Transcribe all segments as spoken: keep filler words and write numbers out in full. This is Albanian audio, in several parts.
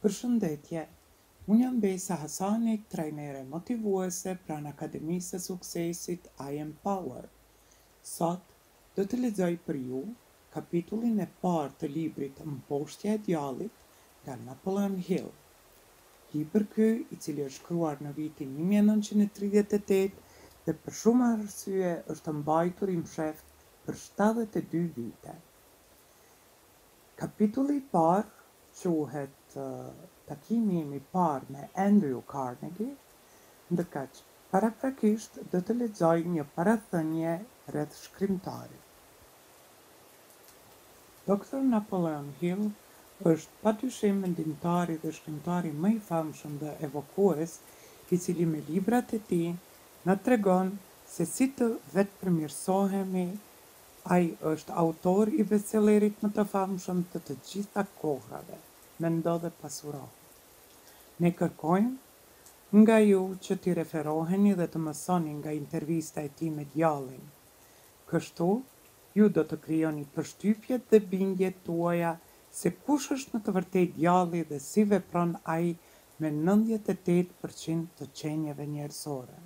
Përshëndetje, unë jam Besa Hasani, trajnere motivuese pranë Akademisë së Suksesit I Am Power. Sot do të lexoj për ju kapitullin e parë të librit Mposhtja e djallit nga Napoleon Hill. Libër ky, i cili është shkruar në vitin një mijë e nëntëqind e tridhjetë e tetë dhe për shumë arsye është mbajtur i msheft për shtatëdhjetë e dy vite. Kapitulli i parë quhet uh, takimi im i parë me Andrew Carnegie, ndërkaq paraprakisht do të lexoj një parathënie rreth shkrimtarit. doktor Napoleon Hill është padyshim mendimtari dhe shkrimtari më i famshëm dhe evokues, i cili me librat e tij na tregon se si të vetë përmirësohemi. Ai është autor i bestsellerit më të famshëm të të gjitha kohrave, Mendo dhe pasuro. Ne kërkojmë nga ju që t'i referoheni dhe të mësoni nga intervista e tij me djallin. Kështu, ju do të krijoni përshtypjet dhe bindjet tuaja se kush është në të vërtetë djalli dhe si vepron ai me nëntëdhjetë e tetë përqind të qenieve njerëzore.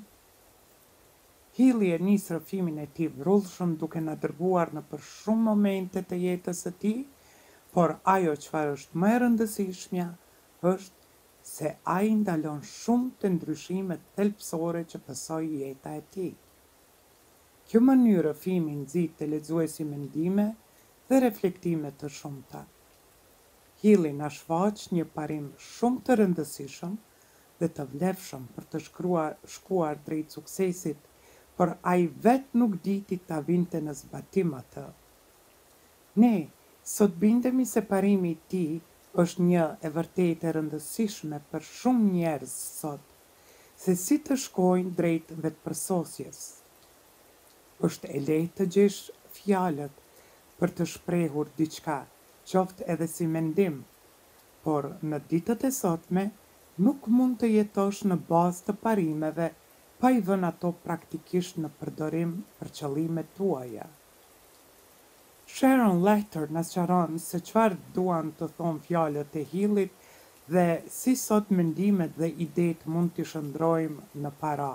Hilli e nisë rrëfimin e tij vrrullshëm duke na dërguar në për shumë momente të jetës së tij, por ajo çfarë është më e rëndësishmja është se ai ndalon shumë të ndryshimet thelbësore që pësoi jeta e tij. Kjo mënyrë rrëfimi nxit te lexuesi mendime dhe reflektime të shumta. Hilli na shfaq një parim shumë të rëndësishëm dhe të vlefshëm për të shkruar shkuar drejt suksesit, por ai vetë nuk diti ta vinte në zbatim atë. Ne, sot bindemi se parimi i tij është një e vërtetë e rëndësishme për shumë njerëz sot, se si të shkojnë drejt vetëpërsosjes. Është e lehtë të gjesh fjalët për të shprehur diçka, qoftë edhe si mendim, por në ditët e sotme nuk mund të jetosh në bazë të parimeve pa i vënë ato praktikisht në përdorim për qëllimet tuaja. Sharon Lechter na sqaron se çfarë duan të thonë fjalët e Hillit dhe si sot mendimet dhe idetë mund t'i shndrojmë në para.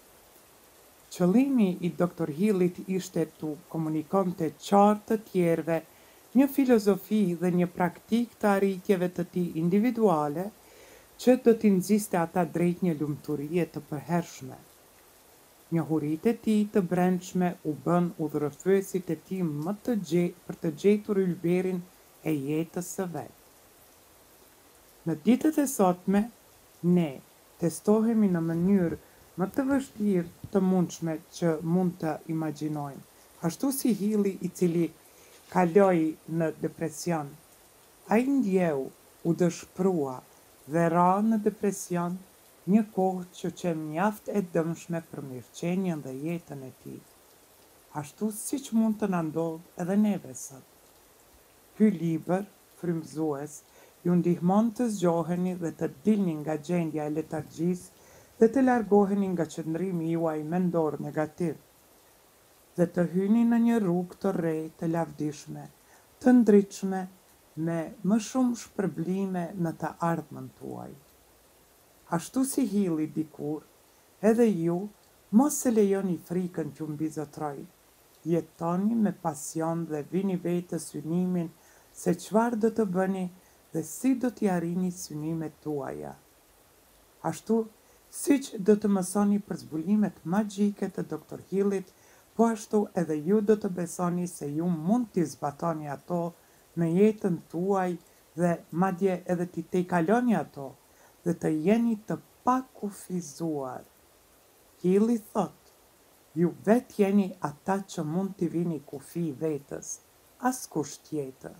Qëllimi i doktor Hillit ishte t'u komunikonte qartë të tjerëve një filozofi dhe një praktik të arritjeve të tij individuale që do t'i nxiste ata drejt një lumturie të përhershme. Njohuritë e tij të brendshme u bën udhërrëfyesit e tij më të gje- për të gjetur ylberin e jetës së vet. Në ditët e sotme, ne testohemi në mënyrë më të vështirë të mundshme që mund të imagjinojmë, ashtu si Hilli i cili kaloi në depresion. Ai ndjeu, u dëshprua dhe ra në depresion, një kohë që që mjaft e dëmshme për mirëqenien dhe jetën e tij. Ashtu siç mund të na ndodhë edhe neve sot. Ky libër frymëzues ju ndihmon të zgjoheni dhe të dilni nga gjendja e letargjisë dhe të largoheni nga qëndrimi juaj mendor negativ dhe të hyni në një rrugë të re të lavdishme, të ndritshme me më shumë shpërblime në të ardhmen tuaj. Ashtu si Hilli dikur, edhe ju mos e lejoni frikën t'ju mbizotrojë. Jetoni me pasion dhe vini vetes synimin se çfarë do të bëni dhe si do t'i arrini synimet tuaja. Ashtu siç do të mësoni për zbulimet magjike të doktor Hillit, po ashtu edhe ju do të besoni se ju mund t'i zbatoni ato në jetën tuaj dhe madje edhe t'i tejkaloni ato dhe të jeni të pakufizuar. Hilli thot, ju vet jeni ata që mund t'i vini kufi vetës, askush tjetër.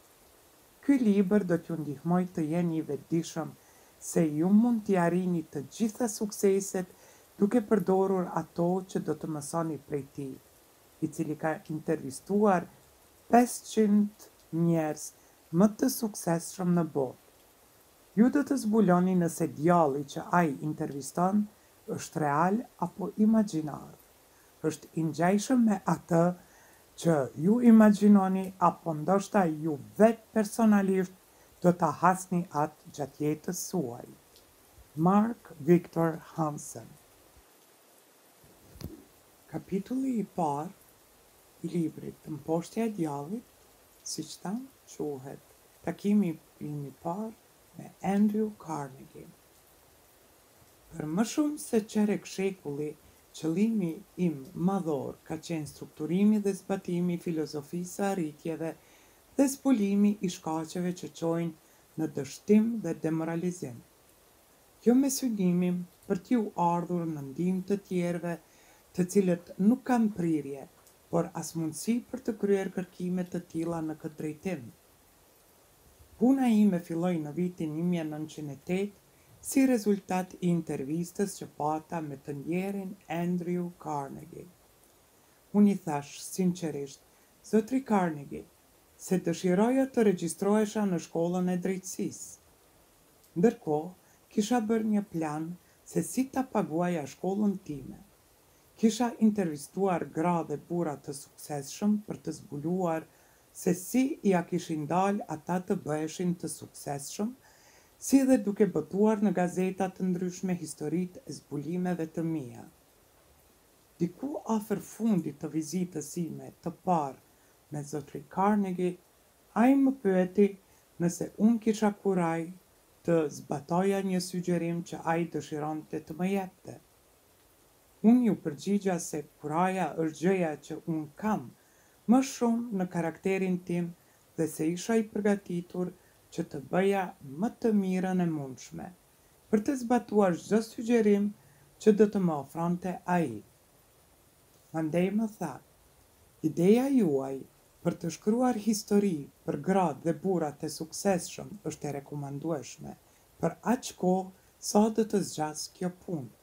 Ky libër do t'ju ndihmoj të jeni i vetëdijshëm se ju mund t'i arrini të gjitha sukseset duke përdorur ato që do të mësoni prej tij, i cili ka intervistuar pesëqind njerëz më të suksesshëm në botë. Ju do të zbuloni nëse djalli që ai interviston është real apo imagjinar. Është i ngjajshëm me atë që ju imagjinoni apo ndoshta ju vetë personalisht do ta hasni atë gjatë jetës suaj. Mark Victor Hansen. Kapitulli i parë i librit Mposhtja e Djallit, siç thamë, quhet Takimi i parë me Andrew Carnegie. Për më shumë se qerek shekulli, qëllimi im madhor ka qenë strukturimi dhe zbatimi i filozofisë së arritjeve dhe zbulimi i shkaqeve që çojnë në dështim dhe demoralizim. Jo me synimin për t'ju ardhur në ndihmë të tjerëve, të cilët nuk kanë prirje, por as mundësi për të kryer kërkime të tilla në këtë drejtim. Puna ime filloi në vitin një mijë e nëntëqind e tetë si rezultat i intervistës që pata me të njerin Andrew Carnegie. Unë i thash sinqerisht, zotri Carnegie, se dëshiroja të regjistrohesha në shkollën e drejtësisë. Ndërkohë, kisha bërë një plan se si ta paguaja shkollën time. Kisha intervistuar gra dhe burra të suksesshëm për të zbuluar se si ja kishin dalë ata të bëheshin të suksesshëm, si dhe duke botuar në gazeta të ndryshme historitë e zbulimeve të mia. Diku afër fundit të vizitës sime të parë me zotri Carnegie, ai më pyeti nëse unë kisha kuraj të zbatoja një sugjerim që ai dëshironte të më jepte. Unë ju përgjigja se kuraja është gjëja që unë kam më shumë në karakterin tim dhe se isha i përgatitur që të bëja më të mirën e mundshme, për të zbatuar çdo sugjerim që do të më ofronte ai. Mandej më tha, ideja juaj për të shkruar histori për gratë dhe burrat e suksesshëm është e rekomandueshme, për aq kohë sa do të zgjasë kjo punë.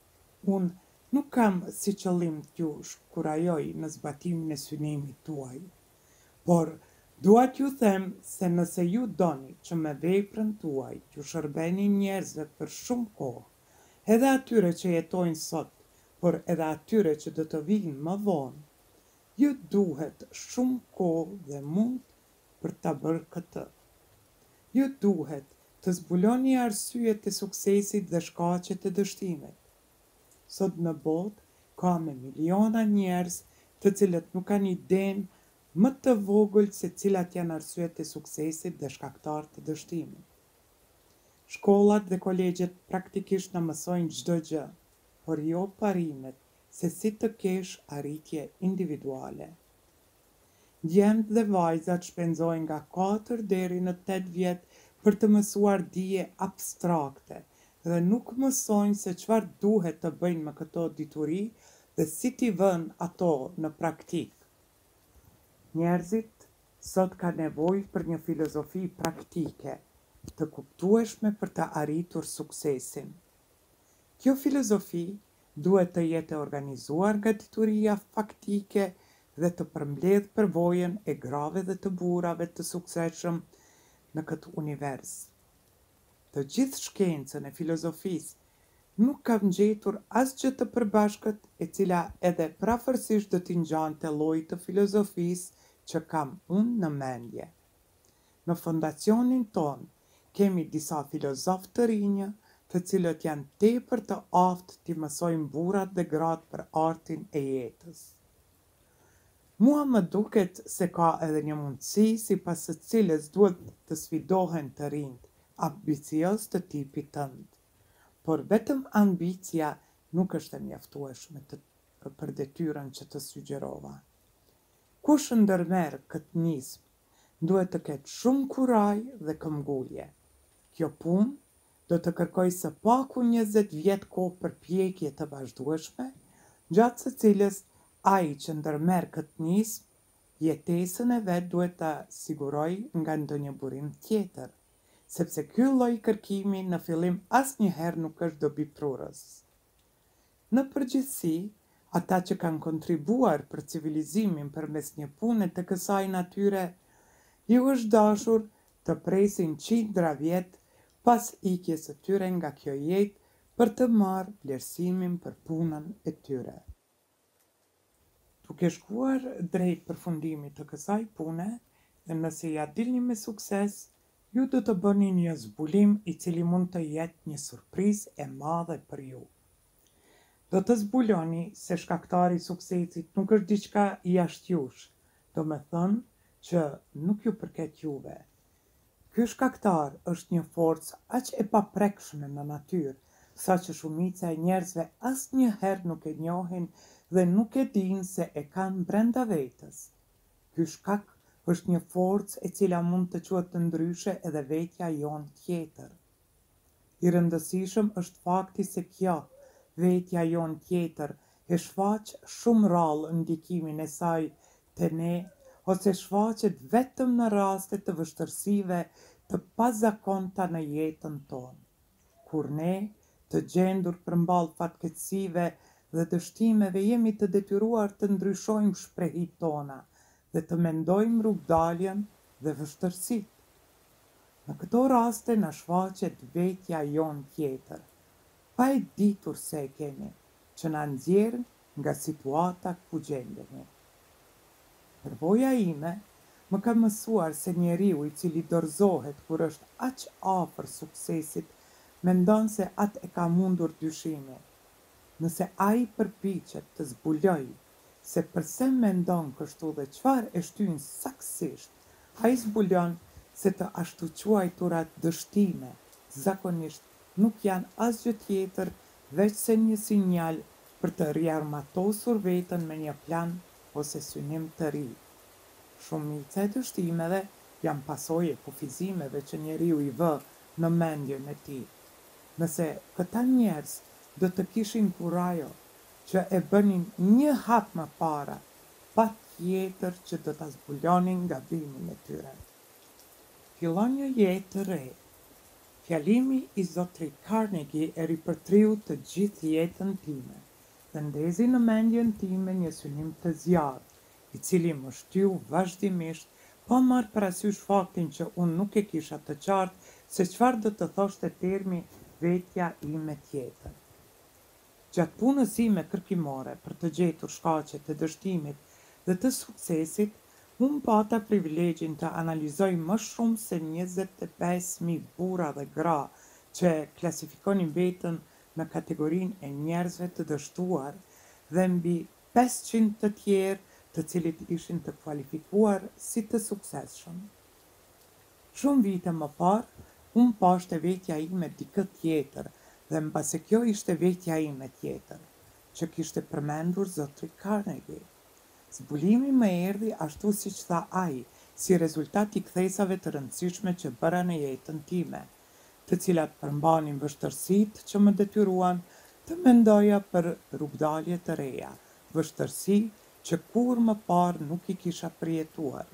Unë nuk kam si qëllim t'ju shkurajoj në zbatimin e synimit tuaj, por dua t'ju them se nëse ju doni që me veprën tuaj t'ju shërbeni njerëzve për shumë kohë, edhe atyre që jetojnë sot, por edhe atyre që do të vinë më vonë, ju duhet shumë kohë dhe mund për ta bërë këtë. Ju duhet të zbuloni arsyet e suksesit dhe shkaqet e dështimit. Sot në botë ka me miliona njerëz të cilët nuk kanë idenë më të vogël se cilat janë arsyet e suksesit dhe shkaktar të dështimit. Shkollat dhe kolegjet praktikisht na mësojnë çdo gjë, por jo parimet se si të kesh arritje individuale. Djemtë dhe vajzat shpenzojnë nga katër deri në tetë vjet për të mësuar dije abstrakte dhe nuk mësojnë se çfarë duhet të bëjnë me këto dituri dhe si t'i vënë ato në praktik. Njerëzit sot ka nevojë për një filozofi praktike, të kuptueshme për të arritur suksesin. Kjo filozofi duhet të jetë organizuar nga dituria faktike dhe të përmbledh përvojën e grave dhe të burrave të suksesshëm në këtë univers. Të gjithë shkencën e filozofisë nuk ka ngjetur asgjë të përbashkët e cila edhe prafërsisht do t'i ngjante lloj të filozofisë që kam unë në mendje. Në fondacionin ton kemi disa filozofë të rinj, të cilët janë tepër të aftë t'i mësojnë burrat dhe gratë për artin e jetës. Mua më duket se ka edhe një mundësi sipas së cilës duhet të sfidohen të rinjt, ambicios të tipit tënd. Por vetëm ambicia nuk është e mjaftueshme të, për detyrën që të sugjerova. Kush ndërmerr këtë nismë duhet të ketë shumë kuraj dhe këmbgulje. Kjo punë do të kërkojë së paku njëzet vjet kohë përpjekje të vazhdueshme, gjatë së cilës ai që ndërmerr këtë nismë, jetesën e vet duhet ta sigurojë nga ndonjë burim tjetër, sepse ky lloj kërkimi në fillim asnjëherë nuk është dobiprurës. Në përgjithësi, ata që kanë kontribuar për civilizimin përmes një pune të kësaj natyre, ju është dashur të presin qindra vjet pas ikjes së tyre nga kjo jetë për të marrë vlerësimin për punën e tyre. Duke shkuar drejt përfundimit të kësaj pune, dhe nëse ja dilni me sukses, Ju do të bëni një zbulim i cili mund të jetë një surprizë e madhe për ju. Do të zbuloni se shkaktari i suksesit nuk është diçka jashtëjush, do me thënë që nuk ju përket juve. Ky shkaktar është një forcë aq e paprekshme në natyrë, sa që shumica e njerëzve asnjëherë nuk e njohin dhe nuk e dinë se e kanë brenda vetës. Ky shkak është një forcë e cila mund të quhet të ndryshe edhe vetja jonë tjetër. I rëndësishëm është fakti se kjo, vetja jonë tjetër, e shfaq shumë rrallë ndikimin e saj te ne, ose shfaqet vetëm në raste të vështërsive të pazakonta në jetën tonë, kur ne, të gjendur përmballë fatkeqësive dhe dështimeve, jemi të detyruar të ndryshojmë shprehit tona dhe të mendojmë rrugdaljen dhe vështërsitë. Në këto raste na shfaqet vetja jonë tjetër, pa e ditur se e kemi, që na nxjerr nga situata ku gjendemi. Përvoja ime më ka mësuar se njeriu i cili dorëzohet kur është aq afër suksesit, mendon se atë e ka mundur dyshimi. Nëse ai përpiqet të zbuloj se përse mendon kështu dhe çfarë e shtyn saktësisht, ai zbulon se të ashtu quajturat dështime zakonisht nuk janë asgjë tjetër veç se një sinjal për të riarmatosur veten me një plan ose synim të ri. Shumica e dështimeve janë pasojë e kufizimeve që njeriu i vë në mendjen e tij. Nëse këta njerëz do të kishin kurajo që e bënin një hap më para, patjetër që do ta zbulonin gabimin e tyre. Fillon një jetë të re. Fjalimi i zotrit Carnegie e ripërtriu të gjithë jetën time dhe ndezi në mendjen time një synim të zjarrt, i cili më shtyu vazhdimisht, pa marrë parasysh faktin që unë nuk e kisha të qartë se çfarë do të thoshte termi vetja ime tjetër. Gjatë punës ime kërkimore për të gjetur shkaqet e dështimit dhe të suksesit, unë pata privilegjin të analizoj më shumë se njëzet e pesë mijë burra dhe gra që klasifikonin veten në kategorinë e njerëzve të dështuar dhe mbi pesëqind të tjerë të cilit ishin të kualifikuar si të suksesshëm. Shumë vite më parë, unë pashte vetja ime dikë tjetër dhe mbase kjo ishte vetja ime tjetër, që kishte përmendur zotri Carnegie. Zbulimi më erdhi ashtu siç tha ai, si rezultat i kthesave të rëndësishme që bëra në jetën time, të cilat përmbanin vështërsitë që më detyruan të mendoja për rrugdalje të reja, vështërsi që kur më parë nuk i kisha përjetuar.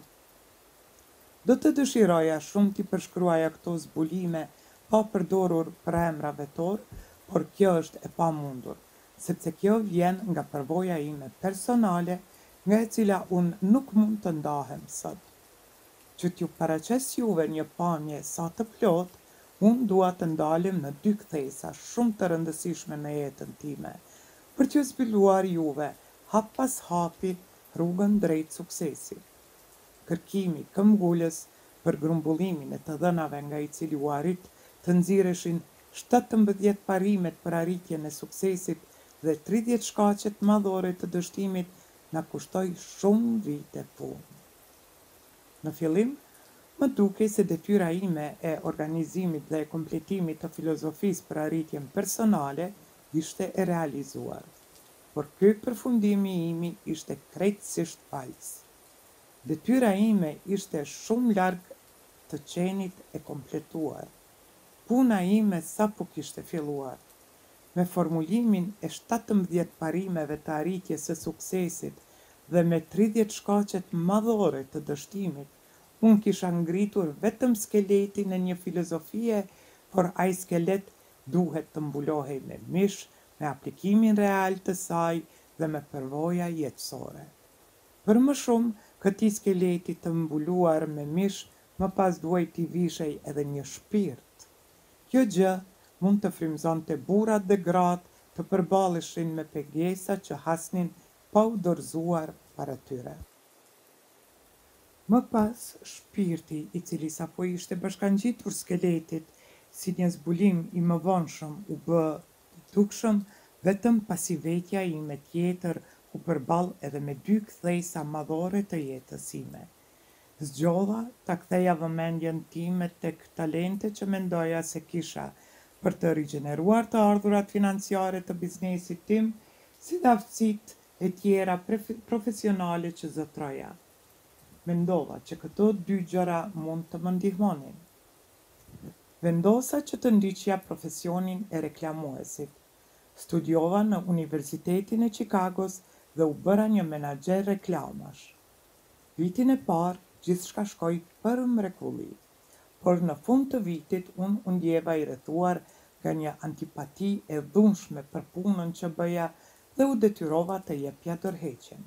Do të dëshiroja shumë t'i përshkruaja këto zbulime pa përdorur përemra vetor, por kjo është e pamundur, sepse kjo vjen nga përvoja ime personale, nga e cila unë nuk mund të ndahem sot. Që t'ju paraqes juve një pamje sa të plot, unë dua të ndalim në dy kthesa shumë të rëndësishme në jetën time, për t'ju zbuluar juve hap pas hapi rrugën drejt suksesit. Kërkimi këmbgulës për grumbullimin e të dhënave nga i cili u arrit të nxirreshin shtatëmbëdhjetë parimet për arritjen e suksesit dhe tridhjetë shkaqet madhore të dështimit na kushtoi shumë vite punë. Në fillim, më dukej se detyra ime e organizimit dhe e kompletimit të filozofisë për arritjen personale ishte e realizuar, por ky përfundimi imi ishte krejtësisht fals. Detyra ime ishte shumë larg të qenit e kompletuar. Puna ime sapo kishte filluar. Me formulimin e shtatëmbëdhjetë parimeve të arritjes së suksesit dhe me tridhjetë shkaqet madhore të dështimit, unë kisha ngritur vetëm skeletin e një filozofie, por ai skelet duhet të mbulohej me mish, me aplikimin real të saj dhe me përvoja jetësore. Për më shumë, këtij skeleti të mbuluar me mish, më pas duhej t'i vishej edhe një shpirt. Kjo gjë mund të frymëzonte burrat dhe gratë të përballeshin me pengesa që hasnin pa u dorëzuar para tyre. Më pas, shpirti i cili sapo ishte bashkangjitur skeletit si një zbulim i mëvonshëm u bë i dukshëm vetëm pasi vekja ime tjetër u përball edhe me dy kthesa madhore të jetës sime. Zgjodha ta ktheja vëmendjen time tek talente që mendoja se kisha për të rigjeneruar të ardhurat financiare të biznesit tim, si dhe aftësitë e tjera prefe- profesionale që zotroja. Mendova që këto dy gjëra mund të më ndihmonin. Vendosa që të ndiqja profesionin e reklamuesit. Studiova në Universitetin e Chicagos dhe u bëra një menaxher reklamash. Vitin e parë, gjithçka shkoi për mrekulli, por në fund të vitit unë u ndjeva i rrethuar nga një antipati e dhunshme për punën që bëja dhe u detyrova të jepja tërheqjen.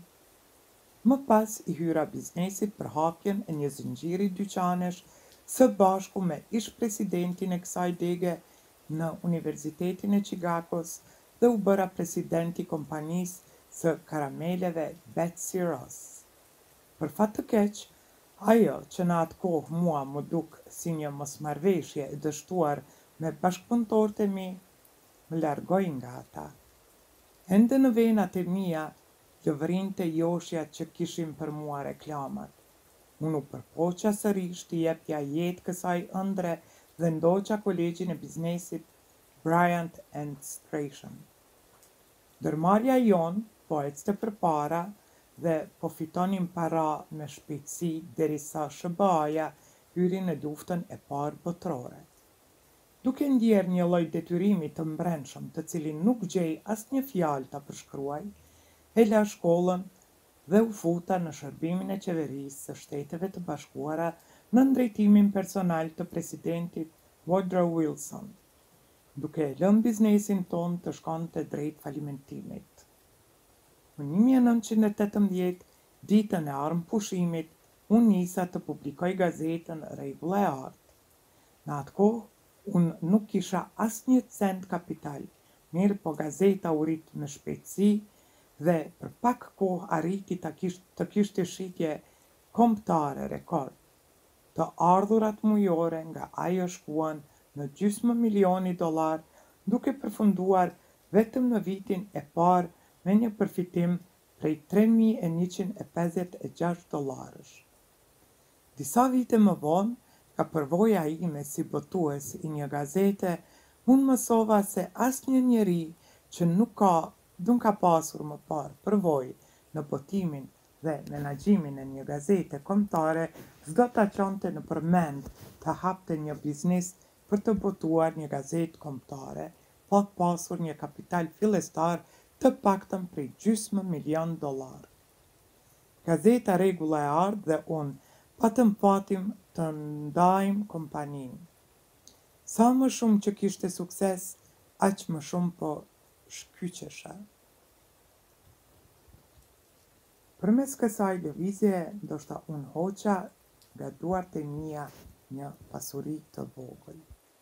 Më pas i hyra biznesit për hapjen e një zinxhiri dyqanesh së bashku me ish presidentin e kësaj dege në Universitetin e Chicagos dhe u bëra presidenti i kompanisë së karameleve Betsy Ross. Për fat të keq, ajo që në atë kohë mua më duk si një mosmarrveshje e dështuar me bashkëpunëtorët e mi, më largoi nga ata. Ende në venat e mia, lëvërinte joshja që kishin për mua reklamat. Unë u përpoqa sërish të jepja jetë kësaj ëndre dhe ndoqa kolegjin e biznesit Bryant and Strachan. Ndërmarrja jon po ecte përpara dhe po fitonin para me shpejtësi derisa sh b a-ja hyri në luftën e parë botërore. Duke ndjerë një lloj detyrimi të mbrëmshëm, të cilin nuk gjej asnjë fjalë ta përshkruaj, e la shkollën dhe u futa në shërbimin e qeverisë së Shteteve të Bashkuara në drejtimin personal të presidentit Woodrow Wilson, duke e lënë biznesin ton të shkonte drejt falimentimit. Në një mijë e nëntëqind e tetëmbëdhjetë, ditën e armëpushimit, unë nisa të publikoj gazetën Rregulla e Artë. Në atë kohë, unë nuk kisha asnjë cent kapital, mirë po gazeta u rit me shpejtësi dhe për pak kohë arriti të kisht, të kishte shitje kombëtare rekord. Të ardhurat mujore nga ajo shkuan në gjysmë milioni dollar, duke përfunduar vetëm në vitin e parë me një përfitim prej tre mijë e njëqind e pesëdhjetë e gjashtë dollarësh. Disa vite më vonë, ka përvoja ime si botues i një gazete, unë mësova se asnjë njeri që nuk ka, nuk ka pasur më parë përvojë në botimin dhe menaxhimin e një gazete kombëtare, s'do ta çonte në përmend të hapte një biznes për të botuar një gazetë kombëtare, pa pasur një kapital fillestar të paktën prej gjysmë milion dollar. Gazeta Rregulla e Artë dhe unë patëm fatin të ndajmë kompaninë. Sa më shumë që kishte sukses, aq më shumë po shkyqesha. Përmes kësaj lëvizje, ndoshta unë hoqa nga duart e mia një pasuri të vogël.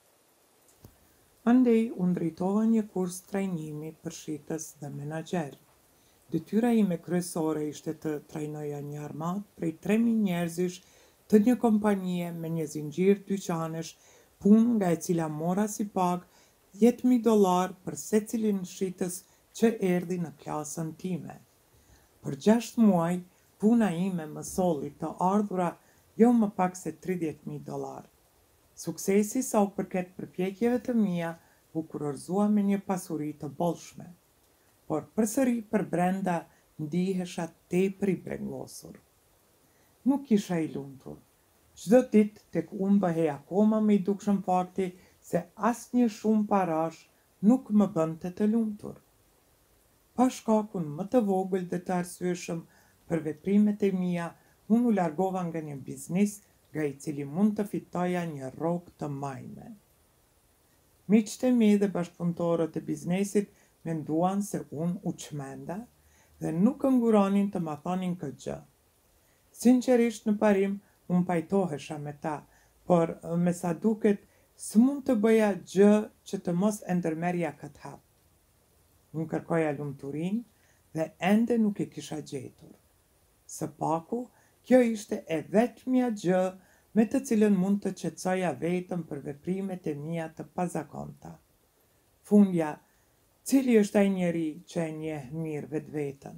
Andej unë drejtova një kurs trajnimi për shitës dhe menaxher. Detyra ime kryesore ishte të trajnoja një armatë prej tre mijë njerëzish të një kompanie me një zinxhir dyqanesh, punë nga e cila mora si pagë dhjetë mijë dollar për secilin shitës që erdhi në klasën time. Për gjashtë muaj, puna ime më solli të ardhura jo më pak se tridhjetë mijë dollar. Suksesi sa u përket përpjekjeve të mia u kurorëzua me një pasuri të bollshme, por përsëri për brenda ndihesha tepër i brengosur. Nuk isha i lumtur. Çdo ditë tek unë bëhej akoma më i dukshëm fakti se asnjë shumë parash nuk më bënte të lumtur. Pa shkakun më të vogël dhe të arsyeshëm për veprimet e mia, unë u largova nga një biznes nga i cili mund të fitoja një rrogë të majme. Miqtë e mi dhe bashkëpunëtorët e biznesit menduan se unë u çmenda dhe nuk nguronin të ma thonin këtë gjë. Sinqerisht në parim, unë pajtohesha me ta, por me sa duket, s'mund të bëja gjë që të mos e ndërmerja këtë hap. Unë kërkoja lumturinë dhe ende nuk e kisha gjetur. Së paku, Kjo ishte e vetmja gjë me të cilën mund të qetësoja vetëm për veprimet e mia të pazakonta. Fundja, cili është ai njeri që e njeh mirë vetveten?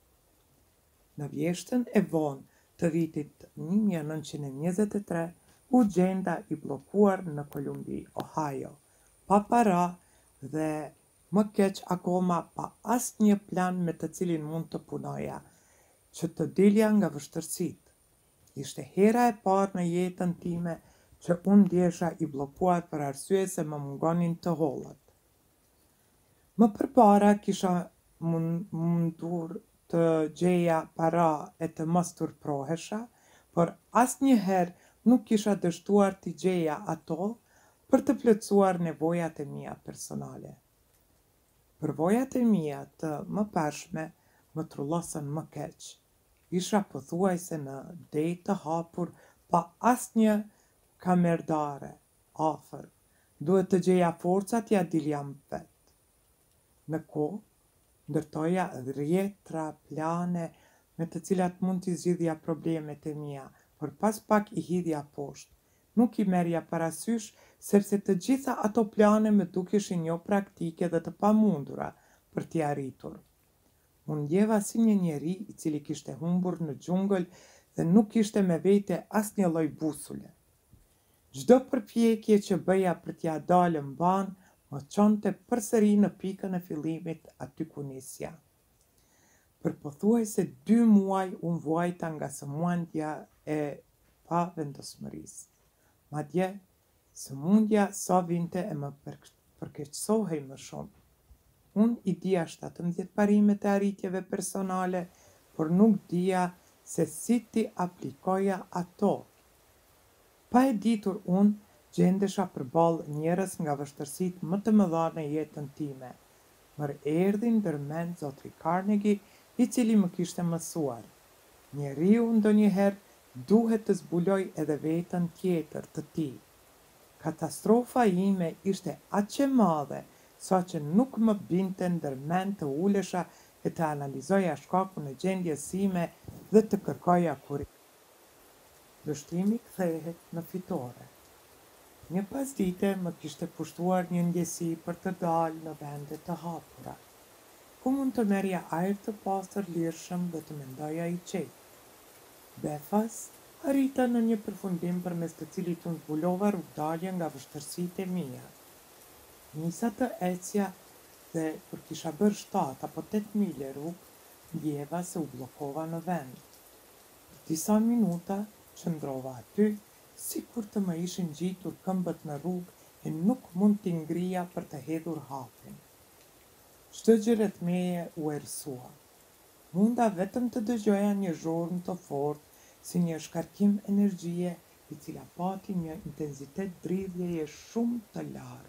Në vjeshtën e vonë të vitit një mijë e nëntëqind e njëzet e tre, u gjenda i bllokuar në Kolumbi, Ohio, pa para dhe më keq akoma pa asnjë plan me të cilin mund të punoja, që të dilja nga vështërsitë. Ishte hera e parë në jetën time që unë ndjesha i bllokuar për arsye se më mungonin të hollët. Më përpara kisha mund- mundur të gjeja para e të mos turprohesha, por asnjëherë nuk kisha dështuar t'i gjeja ato për të plotësuar nevojat e mia personale. Përvojat e mia të mëparshme më trullosën më keq. Isha pothuajse në dej të hapur pa asnjë kamerdare afër. Duhet të gjeja forcat ja dilja vet. Në kohë, ndërtoja dhjetra plane me të cilat mund t'i zgjidhja problemet e mia, por pas pak i hidhja poshtë. Nuk i merrja parasysh sepse të gjitha ato plane më dukeshin jo praktike dhe të pamundura për t'i arritur. Unë ndjeva si një njeri i cili kishte humbur në xhungël dhe nuk kishte me vete asnjë lloj busule. Çdo përpjekje që bëja për t'ia dalë mban, më çonte përsëri në pikën e fillimit aty ku nisja. Për pothuajse dy muaj unë vuajta nga sëmundja e pavendosmërisë. Madje, sëmundja sa vinte e më për- përkeqësohej më shumë. Unë i dija shtatëmbëdhjetë parimet e arritjeve personale, por nuk dija se si ti aplikoja ato. Pa e ditur unë, gjendesha përballë njerëz nga vështërsitë më të mëdha në jetën time. Më erdhi ndërmend zotri Carnegie, i cili më kishte mësuar. Njeriu ndonjëherë duhet të zbuloj edhe veten tjetër të tij. Katastrofa ime ishte aq e madhe, sa që nuk më binte ndërmend të ulesha e të analizoja shkakun e gjendjes sime dhe të kërkoja kurrë. Dështimi kthehet në fitore. Një pasdite më kishte pushtuar një ndjesi për të dalë në vende të hapura, ku mund të merrja ajër të pastër lirshëm dhe të mendoja i qetë. Befas, arrita në një përfundim përmes të cilit unë zbulova rrugdalje nga vështërsitë e mia. Nisa të ecja dhe kur kisha bërë shtatë apo tetë mile rrugë, ndjeva se u bllokova në vend. Për disa minuta qëndrova aty, sikur të më ishin ngjitur këmbët në rrugë e nuk mund t'i ngrija për të hedhur hapin. Çdo gjë rreth meje u errësua. Munda vetëm të dëgjoja një zhurmë të fortë, si një shkarkim energjie, i cila pati një intensitet dridhjeje shumë të lartë.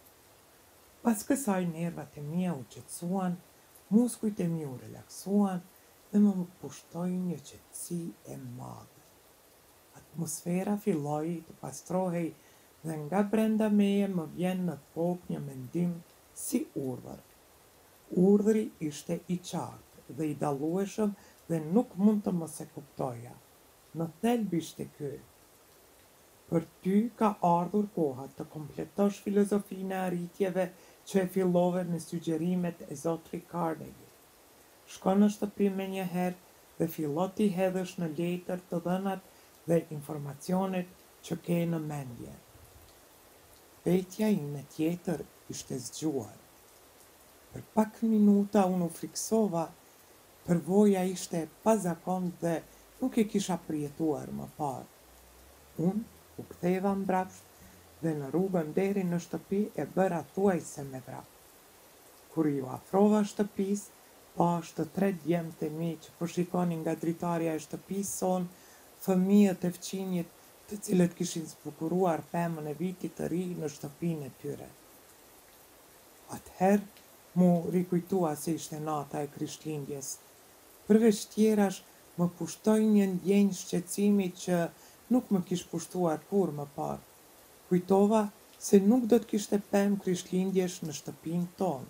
Pas kësaj nervat e mia u qetësuan, muskujt e mi u relaksuan dhe më pushtoi një qetësi e madhe. Atmosfera filloi të pastrohej dhe nga brenda meje më vjen në kokë një mendim si urdhër. Urdhri ishte i qartë dhe i dallueshëm dhe nuk mund të mos e kuptoja. Në thelb ishte ky: për ty ka ardhur koha të kompletosh filozofinë e arritjeve që e fillove me sugjerimet e zotri Carnegie. Shko në shtëpi menjëherë dhe fillo t'i hedhësh në letër të dhënat dhe informacionet që ke në mendje. Vetja ime tjetër ishte zgjuar. Për pak minuta unë u friksova, përvoja ishte e pazakontë dhe nuk e kisha përjetuar më parë. Unë u ktheva mbrapsht dhe në rrugën deri në shtëpi e bëra thuajse me vrap. Kur ju afrova shtëpisë, pash të tre djemtë e mi që po shikonin nga dritarja e shtëpisë son, fëmijët e fqinjit të cilët kishin zbukuruar femën e vitit të ri në shtëpinë e tyre. Atëherë mu rikujtua se ishte nata e Krishtlindjes. Përveç tjerash, më pushtoi një ndjenjë shqetësimi që nuk më kish pushtuar kur më parë. Kujtova se nuk do të kishte pemë Krishtlindjesh në shtëpinë tonë.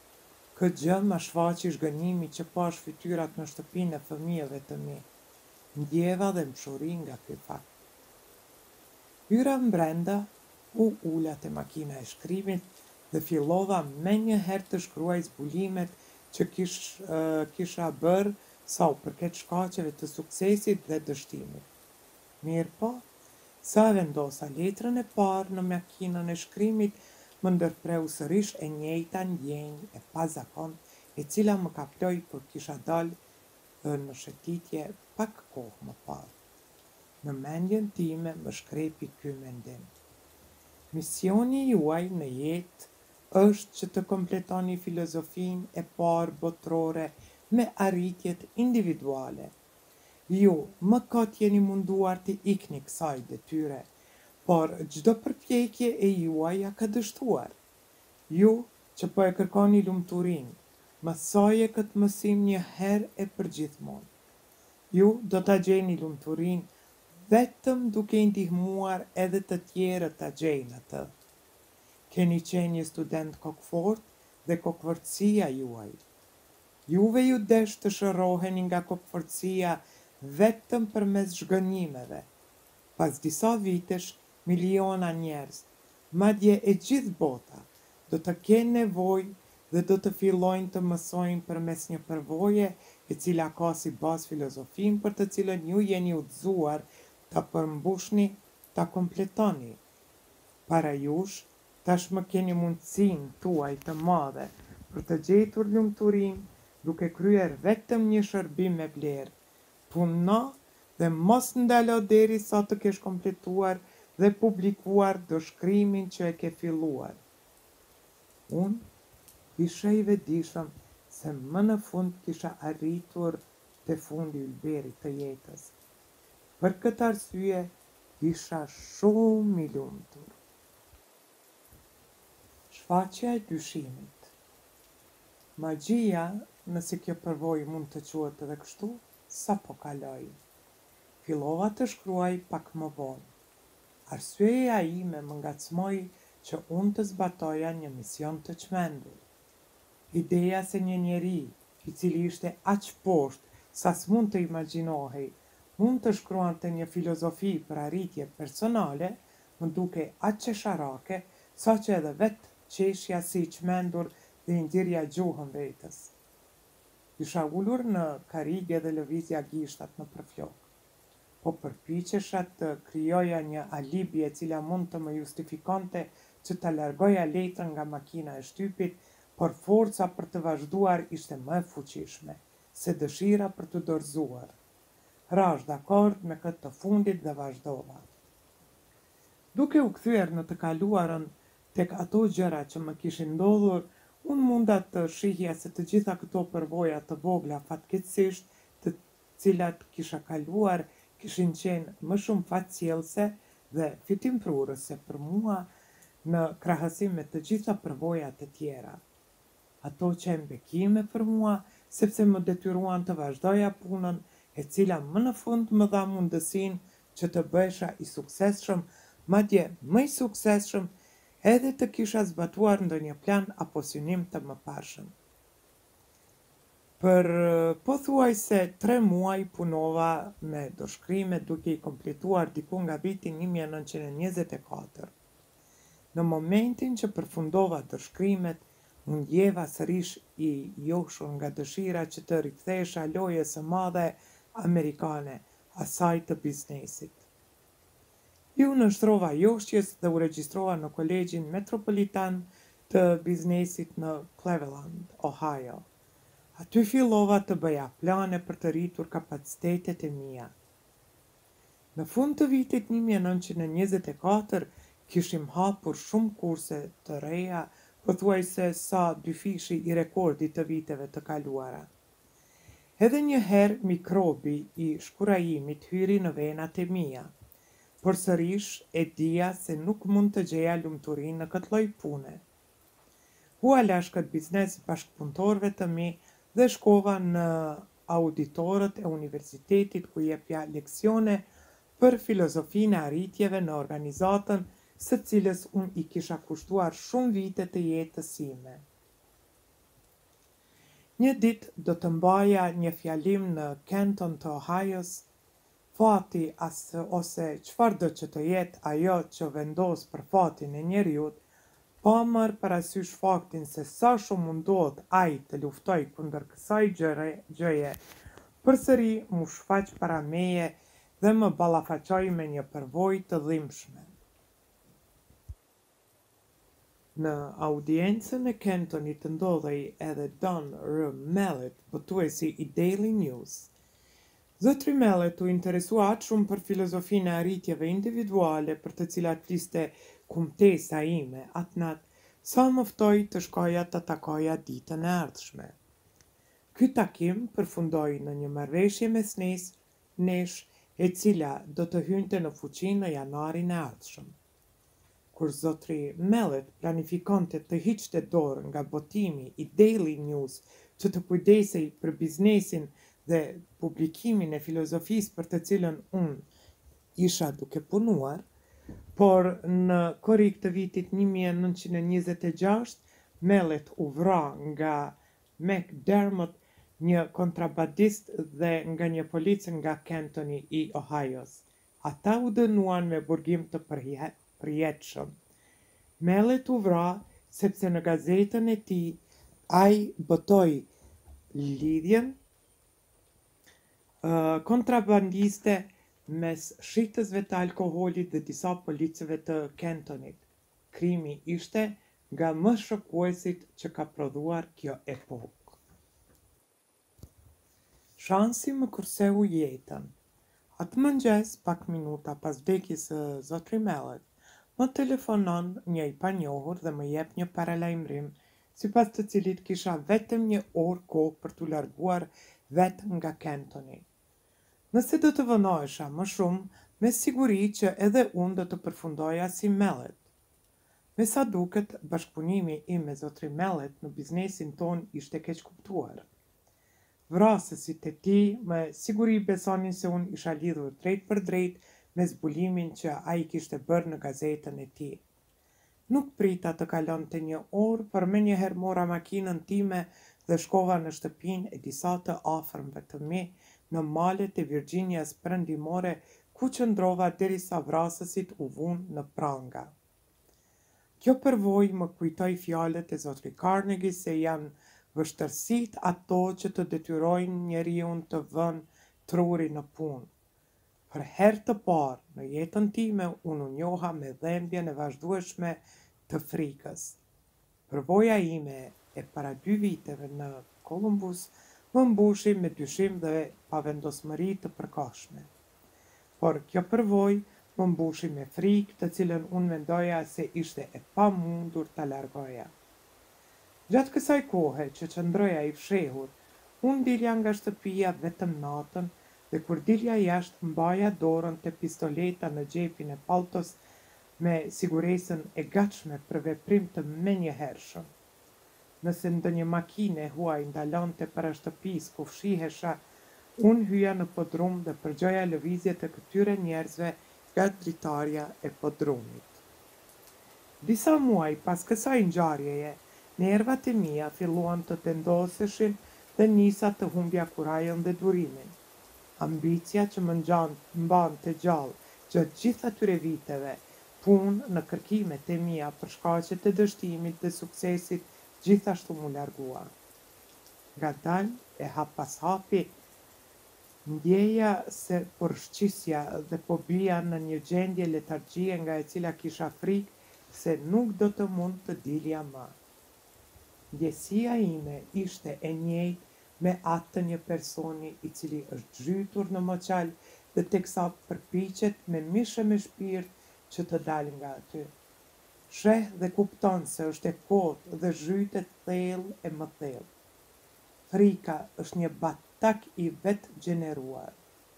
Këtë gjë ma shfaqi zhgënjimi që pash fytyrat në shtëpinë e fëmijëve të mi. ndjeva dhe mshurin nga ky fakt. Hyra mbrenda, u ula te makina e shkrimit dhe fillova me një herë të shkruaj zbulimet që kish, uh, kisha bërë sa u përket shkaqeve të suksesit dhe dështimit. Mirë po, sa vendosa letrën e parë në makinën e shkrimit, më ndërpreu sërish e njëjta ndjenjë e pazakont e cila më kaploi kur kisha dalë në shëtitje pak kohë më parë. Në mendjen time më shkrepi ky mendim. Misioni juaj në jetë është që të kompletoni filozofinë e parë botërore me arritjet individuale. Ju më kot jeni munduar të ikni kësaj detyre, por çdo përpjekje e juaj ja ka dështuar. Ju që po e kërkoni lumturinë, mësoje këtë mësim një herë e përgjithmonë. Ju do ta gjeni lumturinë vetëm duke i ndihmuar edhe të tjerët ta gjejnë atë. Keni qenë një student kokfort dhe kokfortësia juaj. Juve ju desh të shëroheni nga kokfortësia vetëm përmes zhgënjimeve. Pas disa vitesh, miliona njerëz, madje e gjithë bota, do të kenë nevojë dhe do të fillojnë të mësojnë përmes një përvoje e cila ka si bazë filozofinë për të cilën ju jeni udhëzuar ta përmbushni, ta kompletoni. Para jush, tashmë keni mundësinë tuaj të madhe për të gjetur lumturinë duke kryer vetëm një shërbim me vlerë. Puno dhe mos ndalo derisa të kesh kompletuar dhe publikuar do shkrimin që e ke filluar. Unë isha i vetëdijshëm se më në fund kisha arritur te fundi i ylberit të jetës. Për këtë arsye isha shumë i lumtur. Shfaqja e dyshimit. Magjia, nëse kjo përvojë mund të quhet edhe kështu, sapo kaloi. Fillova të shkruaj pak më vonë. Arsyeja ime më ngacmoi që unë të zbatoja një mision të çmendur. Ideja se një njeri i cili ishte aq poshtë sa s'mund të imagjinohej, mund të shkruante një filozofi për arritje personale, më duke aq qesharake, sa që edhe vetë qeshja si i çmendur dhe i nxirja gjuhën vetës. Isha ulur në karrige dhe lëvizja gishtat në përflok. Po përpiqesha të krijoja një alibi e cila mund të më justifikonte që ta largoja letrën nga makina e shtypit, por forca për të vazhduar ishte më e fuqishme se dëshira për të dorëzuar. Rash dakord me këtë të fundit dhe vazhdova. Duke u kthyer në të kaluarën tek ato gjëra që më kishin ndodhur, unë munda të shihja se të gjitha këto përvoja të vogla fatkeqësisht, të cilat kisha kaluar, kishin qenë më shumë fatcjellse dhe fitimprurëse për mua në krahësim me të gjitha përvojat e tjera. Ato qenë bekime për mua, sepse më detyruan të vazhdoja punën e cila më në fund më dha mundësinë që të bëhesha i suksesshëm, madje më i suksesshëm edhe të kisha zbatuar ndonjë plan apo synim të mëparshëm. Për pothuajse tre muaj punova me doshkrime duke i kompletuar diku nga viti një mijë e nëntëqind e njëzet e katër. Në momentin që përfundova doshkrimet, u ndjeva sërish i joshur nga dëshira që të rikthehesha lojës së madhe amerikane, asaj të biznesit. Ju nështrova joshjes dhe u regjistrova në Kolegjin Metropolitan të Biznesit në Cleveland, Ohio. Aty fillova të bëja plane për të rritur kapacitetet e mia. Në fund të vitit një mijë e nëntëqind e njëzet e katër kishim hapur shumë kurse të reja, pothuajse sa dyfishi i rekordit të viteve të kaluara. Edhe një herë mikrobi i shkurajimit hyri në venat e mia, por sërish e dija se nuk mund të gjeja lumturinë në këtë lloj pune. Hua lash këtë biznes bashkëpunëtorëve të mi dhe shkova në auditorët e universitetit ku jepja leksione për filozofinë e arritjeve në organizatën së cilës unë i kisha kushtuar shumë vite të jetës sime. Një ditë do të mbaja një fjalim në Canton të Ohio's fati as, ose çfarë do që të jetë ajo që vendos për fatin e njeriut, pa marrë parasysh faktin se sa shumë mundohet ai të luftoj kundër kësaj gjëre, gjëje, përsëri mu shfaq para meje dhe më ballafaqoi me një përvojë të dhimbshme. Në audiencën e Kentonit ndodhej edhe Don R. Mallet, botuesi i Daily News. Zotri Mallet u interesua aq shumë për filozofinë e arritjeve individuale për të cilat fliste kumtesa ime atë natë, sa më ftoi të shkoja të takoja ditën e ardhshme. Ky takim përfundoi në një marrëveshje mes nes, nesh, e cila do të hynte në fuqi në janarin e ardhshëm. Kur zotri Mallet planifikonte të hiqte dorë nga botimi i Daily News që të kujdesej për biznesin dhe publikimin e filozofisë për të cilën unë isha duke punuar, por në korrik të vitit një mijë e nëntëqind e njëzet e gjashtë, Mallet u vra nga McDermott, një kontrabandist dhe nga një policë nga Cantoni i Ohio's. Ata u dënuan me burgim të përjetshëm. përjetshëm. Mallet u vra sepse në gazetën e tij ai botoi lidhjen uh, kontrabandiste mes shitësve të alkoolit dhe disa policëve të Cantonit. Krimi ishte nga më shokuesit që ka prodhuar kjo epokë. Shansi më kurseu jetën. Atë mëngjes, pak minuta pas vdekjes së zotri Mallet, më telefonon një i panjohur dhe më jep një paralajmërim, sipas të cilit kisha vetëm një orë kohë për t'u larguar vetë nga Cantoni. Nëse do të vënohesha më shumë, me siguri që edhe unë do të përfundoja si Mallet. Me sa duket, bashkëpunimi im me zotri Mallet në biznesin ton ishte keq kuptuar. Vrasësit e tij me siguri besonin se unë isha lidhur drejt për drejt me zbulimin që ai kishte bërë në gazetën e tij. Nuk prita të kalonte një orë, por menjëherë mora makinën time dhe shkova në shtëpinë e disa të afërmve të mi në malet e Virginias perëndimore, ku qëndrova derisa vrasësit u vunë në pranga. Kjo përvojë më kujtoi fjalët e zotrit Carnegie se janë vështërsitë ato që të detyrojnë njeriun të vënë truri në punë. Për herë të parë në jetën time unë u njoha me dhembjen e vazhdueshme të frikës. Përvoja ime e para dy viteve në Columbus më mbushi me dyshim dhe pavendosmëri të përkohshme. Por kjo përvojë më mbushi me frikë të cilën unë mendoja se ishte e pamundur ta largoja. Gjatë kësaj kohe që qëndroja i fshehur, unë dilja nga shtëpia vetëm natën dhe kur dilja jashtë mbaja dorën te pistoleta në xhepin e palltos me siguresën e gatshme për veprim të menjëhershëm. Nëse ndonjë makine huaj ndalonte para shtëpisë ku fshihesha, unë hyja në podrum dhe përgjoja lëvizjet e këtyre njerëzve nga dritarja e podrumit. Disa muaj pas kësaj ngjarjeje, nervat e mia filluan të tendoseshin dhe nisa të humbja kurajën dhe durimin. Ambicia që më mbante gjallë gjatë gjithë atyre viteve, punë në kërkimet e mia për shkaqe të dështimit dhe suksesit, gjithashtu mu largua. Ngadalë e hap pas hapi, ndjeja se përshqisja dhe po bija në një gjendje letargjie nga e cila kisha frikë se nuk do të mund të dilja më. Ndjesia ime ishte e njëjtë me atë të një personi i cili është zhytur në moçal dhe teksa përpiqet me mishe me shpirt që të dalë nga aty. Sheh dhe kupton se është e kotë dhe zhytet thellë e më thellë. Frika është një batak i vetë gjeneruar.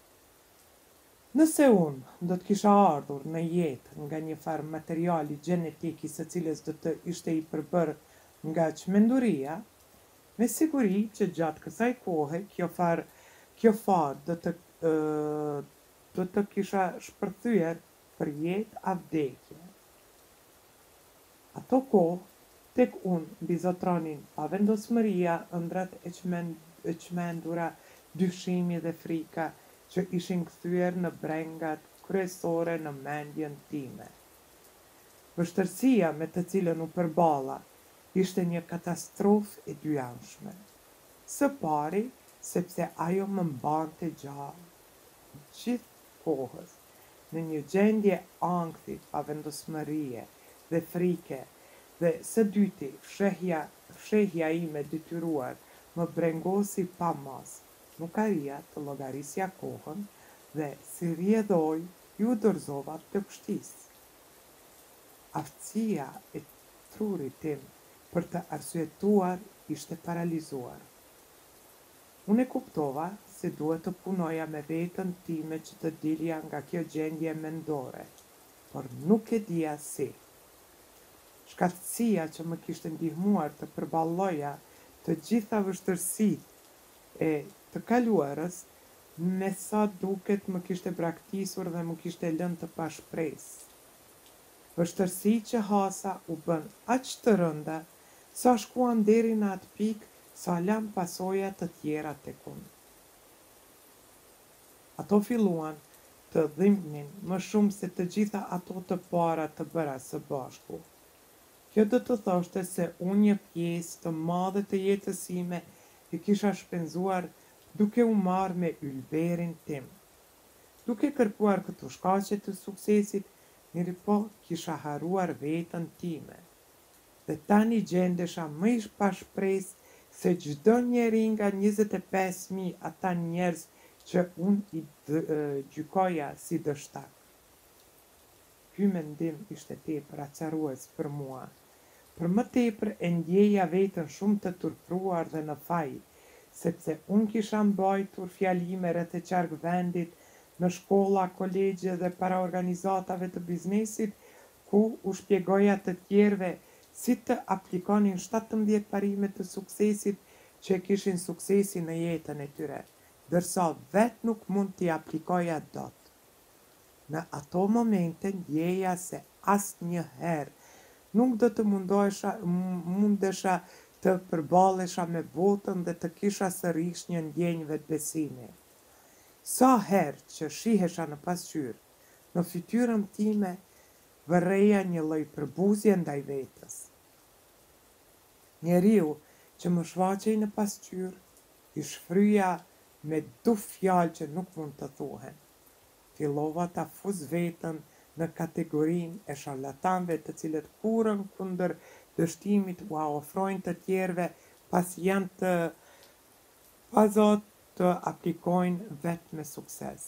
Nëse unë do të kisha ardhur në jetë nga një farë materiali gjenetik i së cilës do të ishte i përbërë nga çmenduria, me siguri që gjatë kësaj kohe kjo farë kjo farë do të uh, do të kisha shpërthyer për jetë a vdekje. Ato kohë tek unë bizotronin pavendosmëria, ëndrat e çmend, e çmendura, dyshimi dhe frika, që ishin kthyer në brengat kryesore në mendjen time. Vështërsia me të cilën u përballa ishte një katastrofë e dyanshme. Së pari, sepse ajo më mbante gjallë gjithë kohës në një gjendje ankthi, pavendosmërie dhe frike, dhe së dyti, fshehja, fshehja ime detyruar më brengosi pa mas, nuk arria të llogarisja kohën dhe si rjedhoj ju dorëzova të kështisë. Aftësia e trurit tim për të arsyetuar ishte paralizuar. Unë e kuptova se duhet të punoja me veten time që të dilja nga kjo gjendje mendore, por nuk e dija si. Shkaktësia që më kishte ndihmuar të përballoja të gjitha vështërsitë e të kaluarës, me sa duket më kishte braktisur dhe më kishte lënë të pashpresë. Vështërsi që hasa u bën aq të rënda, sa shkuan deri në atë pikë sa lam pasoja të tjera tek unë. Ato filluan të dhimbnin më shumë se të gjitha ato të para të bëra së bashku. Kjo do të thoshte se unë një pjesë të madhe të jetës sime e kisha shpenzuar duke u marrë me ylberin tim. Duke kërkuar këtu shkaqe të suksesit, mirë po kisha haruar veten time. Dhe tani gjendesha më ish pa shpresë se çdo njeri nga njëzet e pesë mijë ata njerëz që unë i gjykoja si dështak. Ky mendim ishte tepër acarues për mua. Për më tepër e ndjeja veten shumë të turpruar dhe në faj, sepse unë kisha mbajtur fjalime rreth e qark vendit, në shkolla, kolegje dhe para organizatave të biznesit, ku u shpjegoja të tjerve si të aplikonin shtatëmbëdhjetë parime të suksesit që e kishin suksesin në jetën e tyre, dërsa vetë nuk mund t'i aplikoja dot. Në ato momente ndjeja se asnjëherë nuk do të mundohesha, mundesha të përballesha me botën dhe të kisha sërish një ndjenjë vetbesimi. Sa herë që shihesha në pasqyrë, në fytyrën time vërreja një lloj përbuzje ndaj vetës. Njeriu që më shfaqej në pasqyrë, i shfryja me du fjalë që nuk mund të thuhen. Fillova ta fuz veten në kategorinë e sharlatanëve të cilët kurën kundër dështimit ua ofrojnë të tjerëve pas janë të pazot të aplikojnë vetë me sukses.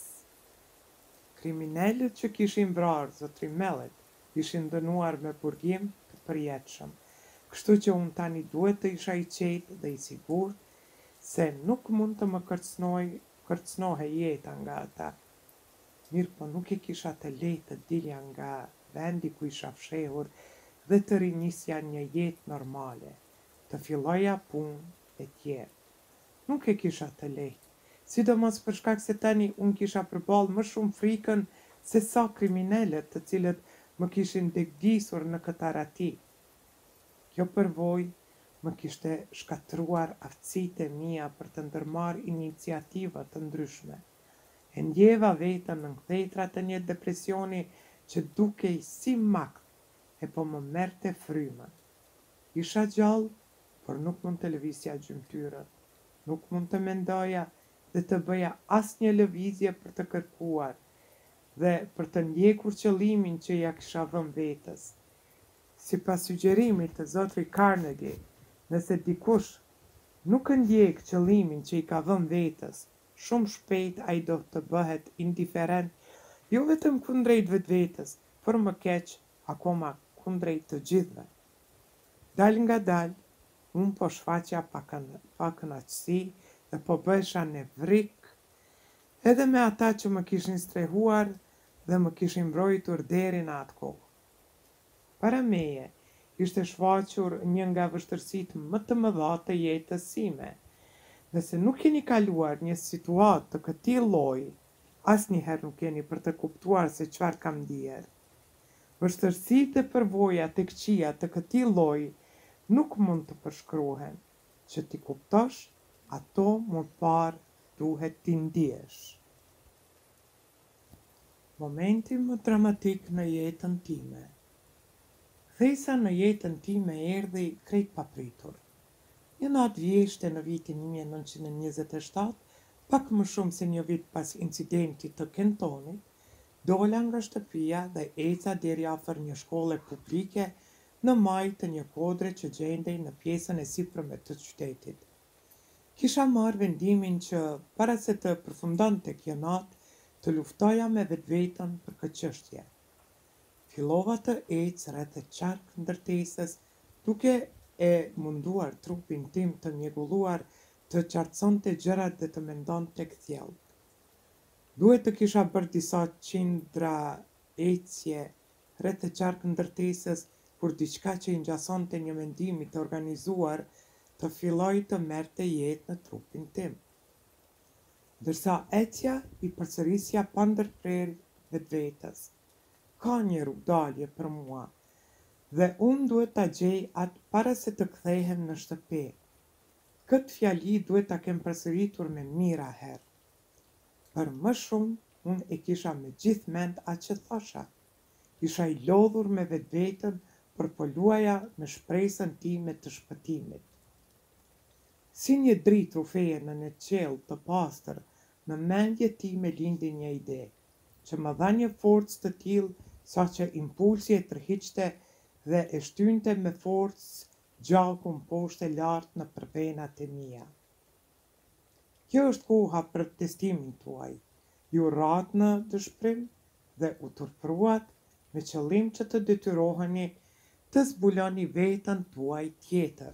Kriminalët që kishin vrarë zotrin Mellet ishin dënuar me burgim të përjetshëm, kështu që unë tani duhet të isha i qetë dhe i sigurt se nuk mund të më kërcnoj, kërcnohe jeta nga ata. Mirë po nuk e kisha të lehtë të dilja nga vendi ku isha fshehur dhe të rinisja një jetë normale, të filloja punë e tjerë. Nuk e kisha të lehtë, sidomos për shkak se tani unë kisha përballë më shumë frikën se sa kriminalët të cilët më kishin degdisur në këtë arati. Kjo përvojë më kishte shkatruar aftësitë e mia për të ndërmarrë iniciativa të ndryshme. E ndjeva veten në nkthejtra të një depresioni që dukej si makt, e po më merrte frymën. Isha gjallë, por nuk mund të lëvizja gjymtyrët, nuk mund të mendoja dhe të bëja asnjë lëvizje për të kërkuar dhe për të ndjekur qëllimin që ja kisha vënë vetes. Sipas sugjerimit të zotrit Carnegie, nëse dikush nuk ndjek qëllimin që i ka vënë vetes, shumë shpejt ai do të bëhet indiferent, jo vetëm kundrejt vetvetes, por më keq akoma kundrejt të gjithëve. Dal nga dal, unë po shfaqja pa kënaqësi dhe po bëhesha nevrik edhe me ata që më kishin strehuar dhe më kishin mbrojtur deri në atë kohë. Para meje ishte shfaqur një nga vështërsitë më të mëdha të jetës sime. Nëse nuk keni kaluar një situatë të këtij lloji, asnjëherë nuk keni për të kuptuar se çfarë kam ndier. Vështërsitë dhe përvojat e këqija të këtij lloji nuk mund të përshkruhen. Që ti kuptosh, ato më parë duhet ti ndjesh. Momenti më dramatik në jetën time. Thesa në jetën time erdhi krejt papritur. Një natë vjeshte në vitin një mijë e nëntëqind e njëzet e shtatë, pak më shumë se një vit pas incidentit të Kentonit, dola nga shtëpia dhe eca deri afër një shkolle publike në majë të një kodre që gjendej në pjesën e sipërme të qytetit. Kisha marrë vendimin që, para se të përfundonte kjo natë, të luftoja me vetveten për këtë çështje. Fillova të ecë rreth e qark ndërtesës, duke e munduar trupin tim të mjegulluar të qartësonte gjërat dhe të mendonte kthjellë. Duhet të kisha bërë disa qindra ecje rreth e qark ndërtesës kur diçka që i ngjasonte një mendimi të organizuar të filloj të merrte jetë në trupin tim. Ndërsa ecja i përsërisja pa ndërprerje vetvetes. Ka një rrugdalje për mua dhe unë duhet ta gjej atë para se të kthehem në shtëpi. Këtë fjali duhet ta kem përsëritur me mijëra herë. Për më shumë, unë e kisha me gjithë mend atë që thosha. Isha i lodhur me vetveten për po luaja me shpresën time të shpëtimit. Si një dritë trufeje në një qelë të pastër, në mendje time lindi një ide, që më dha një forcë të tillë sa që impulsi e tërhiqte dhe e shtynte me forcë gjakun poshtë e lartë në përvenat e mia. Kjo është koha për testimin tuaj. Ju rat në dëshpërim dhe u turpruat me qëllim që të detyroheni të zbuloni veten tuaj tjetër.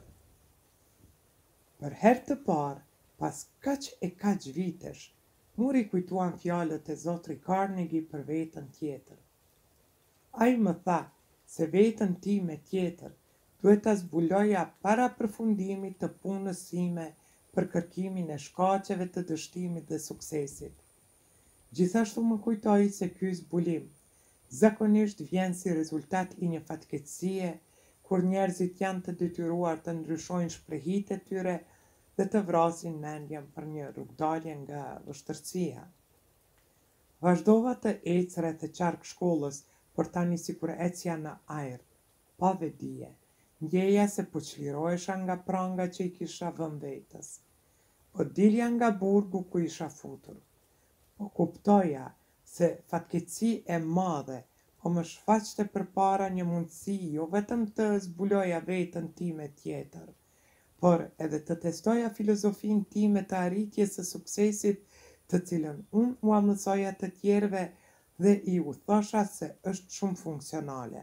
Për herë të parë, pas kaq e kaq vitesh, mu rikujtuan fjalët e Zotrit Carnegie për veten tjetër. Ai më tha se veten time tjetër duhet ta zbuloja para përfundimit të punës sime për kërkimin e shkaqeve të dështimit dhe suksesit. Gjithashtu më kujtoi se ky zbulim zakonisht vjen si rezultat i një fatkeqësie, kur njerëzit janë të detyruar të ndryshojnë shprehjet e tyre dhe të vrasin mendjen për një rrugdalje nga vështirësia. Vazhdova të ecë rreth e qark shkollës, por tani sikur ecja në ajër, pa vedije. Ndjeja se po çlirohesha nga pranga që i kisha vënë vetes. Po dilja nga burgu ku isha futur. Po kuptoja se fatkeqësi e madhe po më shfaqte përpara një mundësi jo vetëm të zbuloja veten time tjetër, por edhe të testoja filozofinë time të arritjes së suksesit, të cilën unë ua mësoja të tjerëve dhe i u thosha se është shumë funksionale.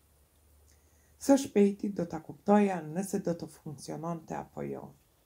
Së shpejti do ta kuptoja nëse do të funksiononte apo jo.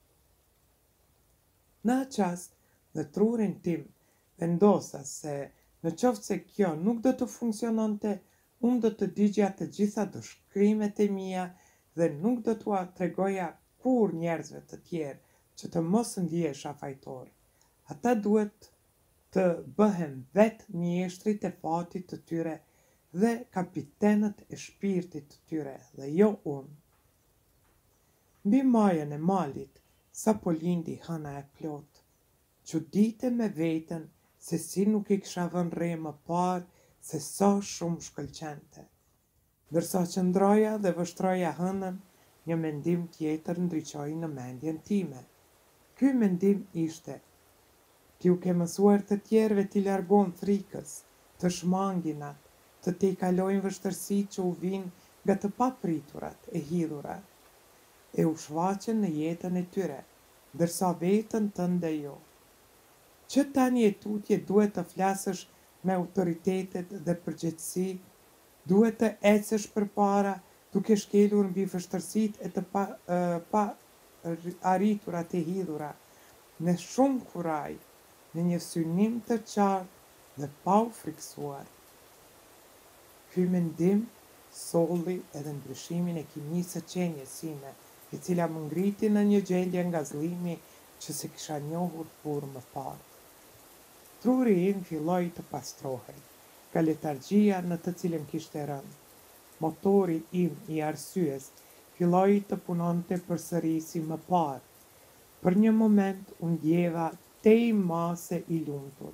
Në atë çast, në trurin tim, vendosa se në qoftë se kjo nuk do të funksiononte, unë do të digja të gjitha dëshkrimet e mia dhe nuk do t'ua tregoja kur njerëzve të tjerë që të mos ndihesha fajtor. Ata duhet të bëhen vetë mjeshtrit e fatit të tyre dhe kapitenët e shpirtit të tyre dhe jo unë. Mbi majën e malit, sa po lindi hëna e plot, çudite me veten se si nuk i kisha vënë re më parë se sa shumë shkëlqente. Ndërsa qëndroja dhe vështroja hënën, një mendim tjetër ndriçoi në mendjen time. Ky mendim ishte: ti u ke mësuar të tjerëve t'i largon frikës, të shmanginat, të te i kalojnë vështërsitë që u vinë nga të papriturat e hidhurat, e u shfaqen në jetën e tyre, ndërsa veten tënde jo. Që tani e tutje duhet të flasësh me autoritetet dhe përgjegjësi, duhet të ecësh përpara duke shkelur mbi vështërsitë e të pa, uh, pa arriturat e hidhura, me shumë kuraj, në një synim të qartë dhe pa u friksuar. Ky mendim solli edhe ndryshimin e kimisë së qenies sime, e cila më ngriti në një gjendje ngazëllimi që se kisha njohur kurrë më parë. Truri im filloi të pastrohej, nga letargjia në të cilën kishte rënë. Motori im i arsyes filloi të punonte përsëri si më parë. Për një moment unë ndjeva tej mase i lumtur,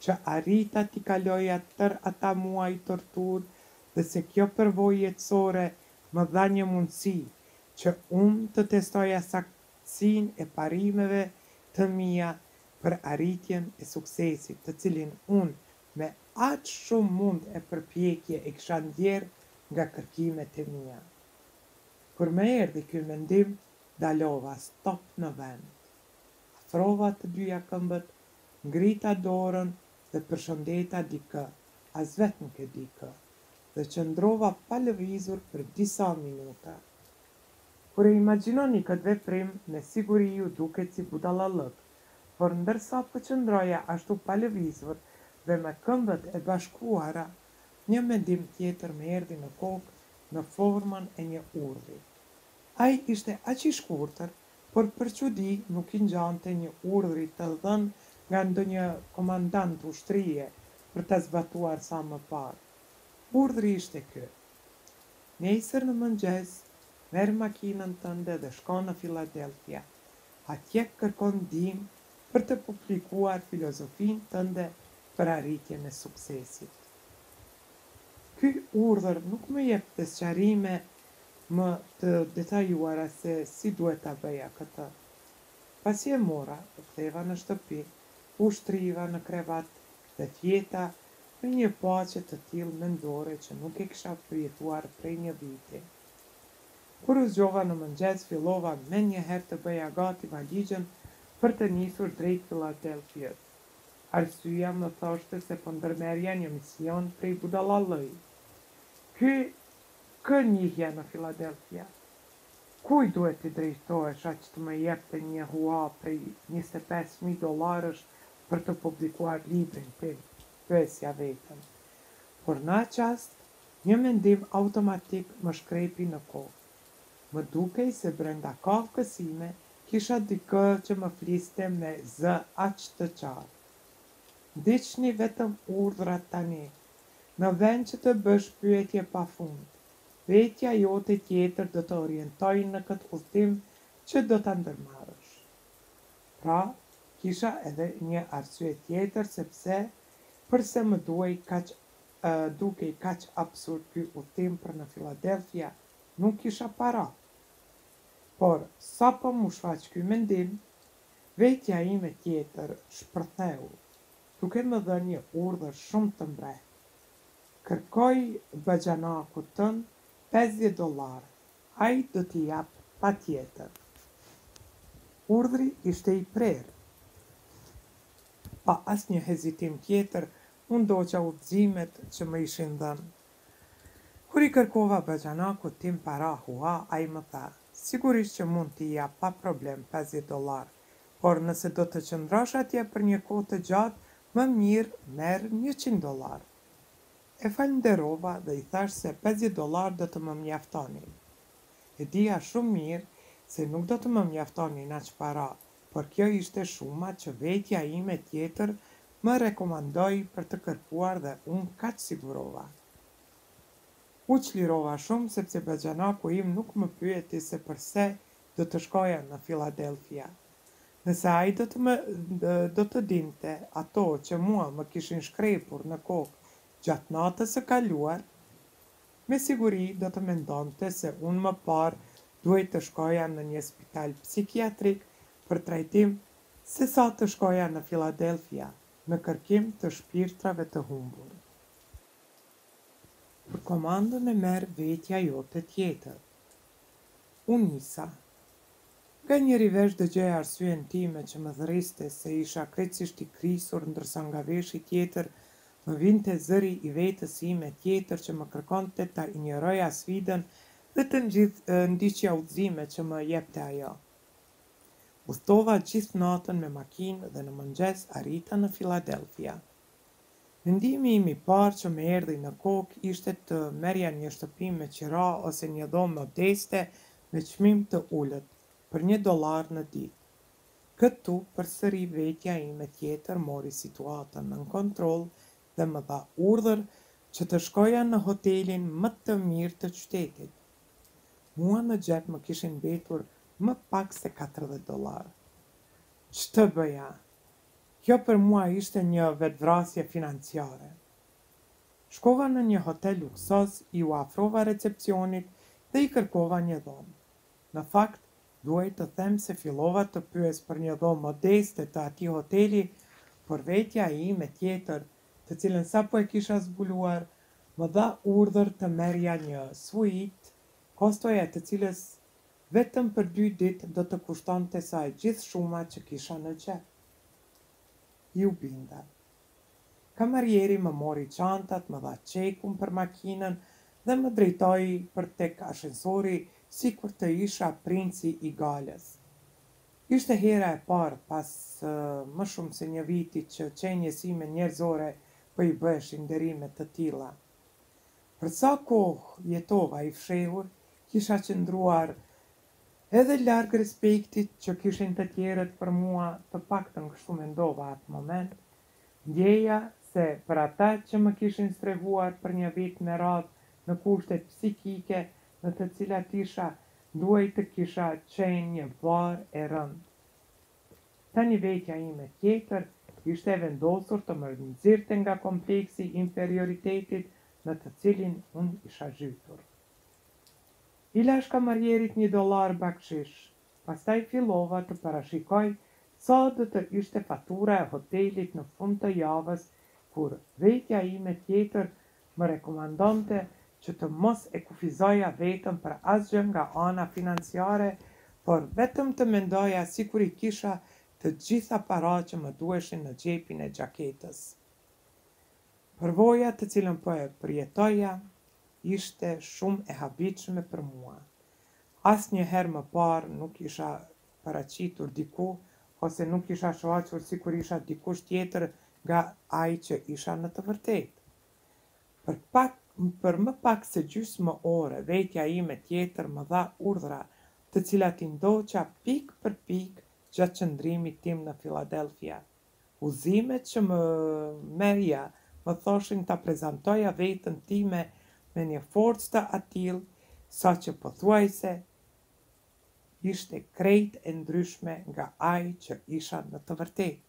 që arrita t'i kaloja tër ata muaj tortur dhe se kjo përvojë jetësore më dha një mundësi që unë të testoja saktësinë e parimeve të mia për arritjen e suksesit, të cilin unë me aq shumë mund e përpjekje e kisha ndjerë nga kërkimet e mia. Kur më erdhi ky mendim, dalova stop në vend. Afrova të dyja këmbët, ngrita dorën dhe përshëndeta dikë, as vetë nuk e di kë, dhe qëndrova pa lëvizur për disa minuta. Kur e imagjinoni këtë veprim, me siguri ju duket si budallallëk, por ndërsa po qëndroja ashtu pa lëvizur dhe me këmbët e bashkuara, një mendim tjetër më erdhi në kokë në formën e një urdhri. Ai ishte aq i shkurtër, por për çudi nuk i ngjante një urdhri të dhënë nga ndonjë komandant ushtrie për ta zbatuar sa më parë. Urdhri ishte ky: nesër në mëngjes, merr makinën tënde dhe shko në Filadelfia. Atje kërkon ndihmë për të publikuar filozofinë tënde për arritjen e suksesit. Ky urdhër nuk më jep të sqarime më të detajuara se si duhet ta bëja këtë. Pasi e mora, u ktheva në shtëpi, u shtriva në krevat dhe fjeta me një paqe të tillë mendore që nuk e kisha përjetuar prej një viti. Kur u zgjova në mëngjes, fillova menjëherë të bëja gati valizhen për të nisur drejt Filadelfiës. Arsyeja më thoshte se po ndërmerrja një mision prej budallallëj. Ky kë njihja në Filadelfia? Kuj duhet t'i drejtohesh aq të më jepte një hua prej njëzet e pesë mijë dollarësh për të publikuar librin tim, pyesja vetëm. Por në atë çast, një mendim automatik më shkrepi në kokë. Më dukej se brenda kokës sime kisha dikë që më fliste me zë aq të qartë. Ndiqni vetëm urdhrat tani, në vend që të bësh pyetje pafund. Vetja jote tjetër do të orientojë në këtë udhtim që do ta ndërmarrësh. Pra, kisha edhe një arsye tjetër sepse përse më duhej kaq uh, dukej kaq absurd ky udhtim për në Filadelfia, nuk kisha para. Por sapo mu shfaq ky mendim, vetja ime tjetër shpërtheu, duke më dhënë një urdhër shumë të mbret. Kërkoj baxhanakut tënd pesëdhjetë dollar. Ai do t'i jap patjetër. Urdhri ishte i prerë. Pa asnjë hezitim tjetër, u ndoqa udhëzimet që më ishin dhënë. Kur i kërkova baxhanakut tim para hua, ai më tha: sigurisht që mund t'i jap pa problem pesëdhjetë dollar, por nëse do të qëndrosh atje për një kohë të gjatë, më mirë merr njëqind dollar. E falenderova dhe i thash se pesëdhjetë dollar do të më mjaftonin. E dija shumë mirë se nuk do të më mjaftonin aq para, por kjo ishte shuma që vetja ime tjetër më rekomandoi për të kërkuar dhe unë kaq sigurova. U çlirova shumë sepse baxhanaku im nuk më pyeti se përse do të shkoja në Filadelfia. Nëse ai do të më do të dinte ato që mua më kishin shkrepur në kokë gjatë natës së kaluar, me siguri do të mendonte se unë më parë duhej të shkoja në një spital psikiatrik për trajtim se sa të shkoja në Filadelfia në kërkim të shpirtrave të humbur. Për komandën e merr vetja jote tjetër. Unë nisa. Nga njëri vesh dëgjoja arsyen time që më dhëriste se isha krejtësisht i krisur, ndërsa nga veshi tjetër më vinte zëri i vetës ime tjetër që më kërkonte ta injoroja sfidën dhe të ndiqja udhëzimet që më jepte ajo. Udhtova gjithë natën me makinë dhe në mëngjes arrita në Filadelfia. Mendimi im i parë që më erdhi në kokë ishte të merrja një shtëpi me qira ose një dhomë modeste me çmim të ulët për një dollar në ditë. Këtu përsëri vetja ime tjetër mori situatën në kontroll dhe më dha urdhër që të shkoja në hotelin më të mirë të qytetit. Mua në xhep më kishin mbetur më pak se katërdhjetë dollar. Ç'të bëja? Kjo për mua ishte një vetvrasje financiare. Shkova në një hotel luksos, i u afrova recepcionit dhe i kërkova një dhomë. Në fakt, duaj të them se fillova të pyes për një dhomë modeste të atij hoteli, por vetja ime tjetër, të cilën sapo e kisha zbuluar, më dha urdhër të merrja një suite, kostoja e të cilës vetëm për dy ditë do të kushtonte sa e gjithë shuma që kisha në xhep. Ju binda. Kamarieri më mori çantat, më dha çekun për makinën dhe më drejtoi për tek ashensori sikur të isha princi i Galës. Ishte hera e parë pas uh, më shumë se një viti që qenjes ime njerëzore po i bëheshin nderime të tilla. Për sa kohë jetova i fshehur, kisha qëndruar edhe larg respektit që kishin të tjerët për mua, të paktën kështu mendova atë moment. Ndjeja se për ata që më kishin strehuar për një vit me radhë në kushtet psikike në të cilat isha, duaj të kisha qenë një varë e rëndë. Tani vetja ime tjetër ishte vendosur të më nxirrte nga kompleksi inferioritetit në të cilin unë isha zhytur. I lash kamarierit një dollar bakshish, pastaj fillova të parashikoj sa do të ishte fatura e hotelit në fund të javës, kur vetja ime tjetër më rekomandonte që të mos e kufizoja vetëm për asgjë nga ana financiare, por vetëm të mendoja sikur i kisha të gjitha paratë që më duheshin në xhepin e xhaketës. Përvoja të cilën po e përjetoja ishte shumë e habitshme për mua. Asnjëherë më parë nuk isha paraqitur diku ose nuk isha shoqur sikur isha dikush tjetër nga ai që isha në të vërtetë. Për pak për më pak se gjysmë ore, vetja ime tjetër më dha urdhra, të cilat i ndoqa pik për pik gjatë qëndrimit tim në Filadelfia. Udhëzimet që më merrja më thoshin ta prezantoja veten time me një forcë të atill, saqë pothuajse ishte krejt e ndryshme nga ai që isha në të vërtetë.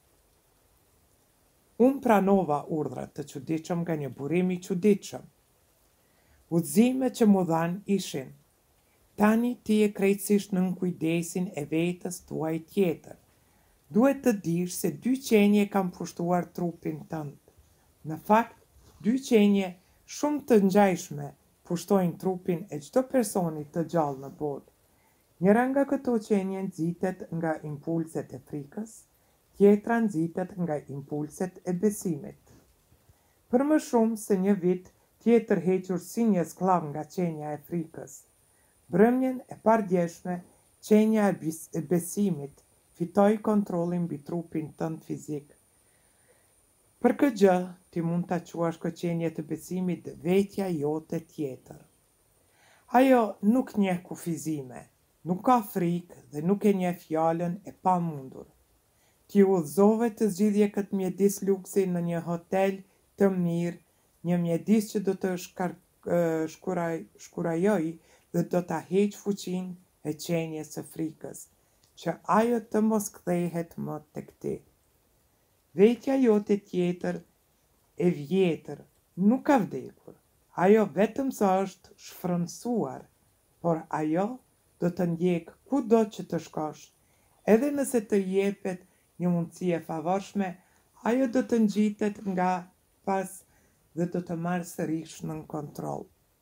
Unë pranova urdhrat të çuditshëm nga një burim i çuditshëm. Udhëzimet që mu dhan ishin: tani ti je krejtësisht nën kujdesin e vetës tuaj tjetër. Duhet të dish se dy qenje kanë pushtuar trupin tënd. Në fakt, dy qenje shumë të ngjajshme pushtojnë trupin e çdo personi të gjallë në botë. Njëra nga këto qenje nxitet nga impulset e frikës, tjetra nxitet nga impulset e besimit. Për më shumë se një vit, tjetër hequr si një skllav nga qenja e frikës. Brëmjen e pardjeshme, qenja e besimit fitoi kontrollin mbi trupin tënd fizik. Për këtë gjë, ti mund ta quash këtë qenje të besimit vetja jote tjetër. Ajo nuk njeh kufizime, nuk ka frikë dhe nuk e njeh fjalën e pamundur. Ti udhëzove të zgjidhje këtë mjedis luksi në një hotel të mirë, një mjedis që do të shkar, shkuraj, shkurajoj dhe do ta heq fuqinë e qenjes së frikës, që ajo të mos kthehet më tek ti. Vetja jote tjetër e vjetër nuk ka vdekur. Ajo vetëm sa është shfrëmsuar, por ajo do të ndjek kudo që të shkosh. Edhe nëse të jepet një mundësi e favorshme, ajo do të ngjitet nga pas dhe do të marrë sërish nën kontroll.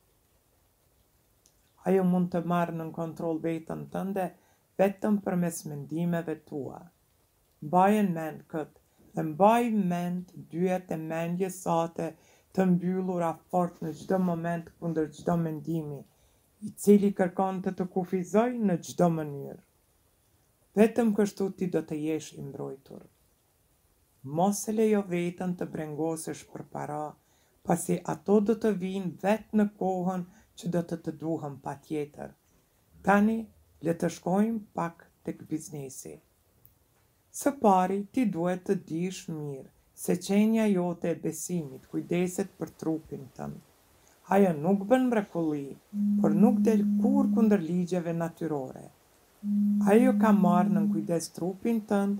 Ajo mund të marrë nën kontroll veten tënde vetëm përmes mendimeve tua. Mbaje në mend këtë dhe mbaj mend dyert e mendjes sate të mbyllura fort në çdo moment kundër çdo mendimi, i cili kërkon të të kufizoj në çdo mënyrë. Vetëm kështu ti do të jesh i mbrojtur. Mos e lejo veten të brengosesh për para, pasi ato do të vinë vetë në kohën që do të të duhen patjetër. Tani, le të shkojmë pak tek biznesi. Së pari, ti duhet të dish mirë se qenja jote e besimit kujdeset për trupin tënd. Ajo nuk bën mrekulli, por nuk del kur kundër ligjeve natyrore. Ajo ka marrë nën kujdes trupin tënd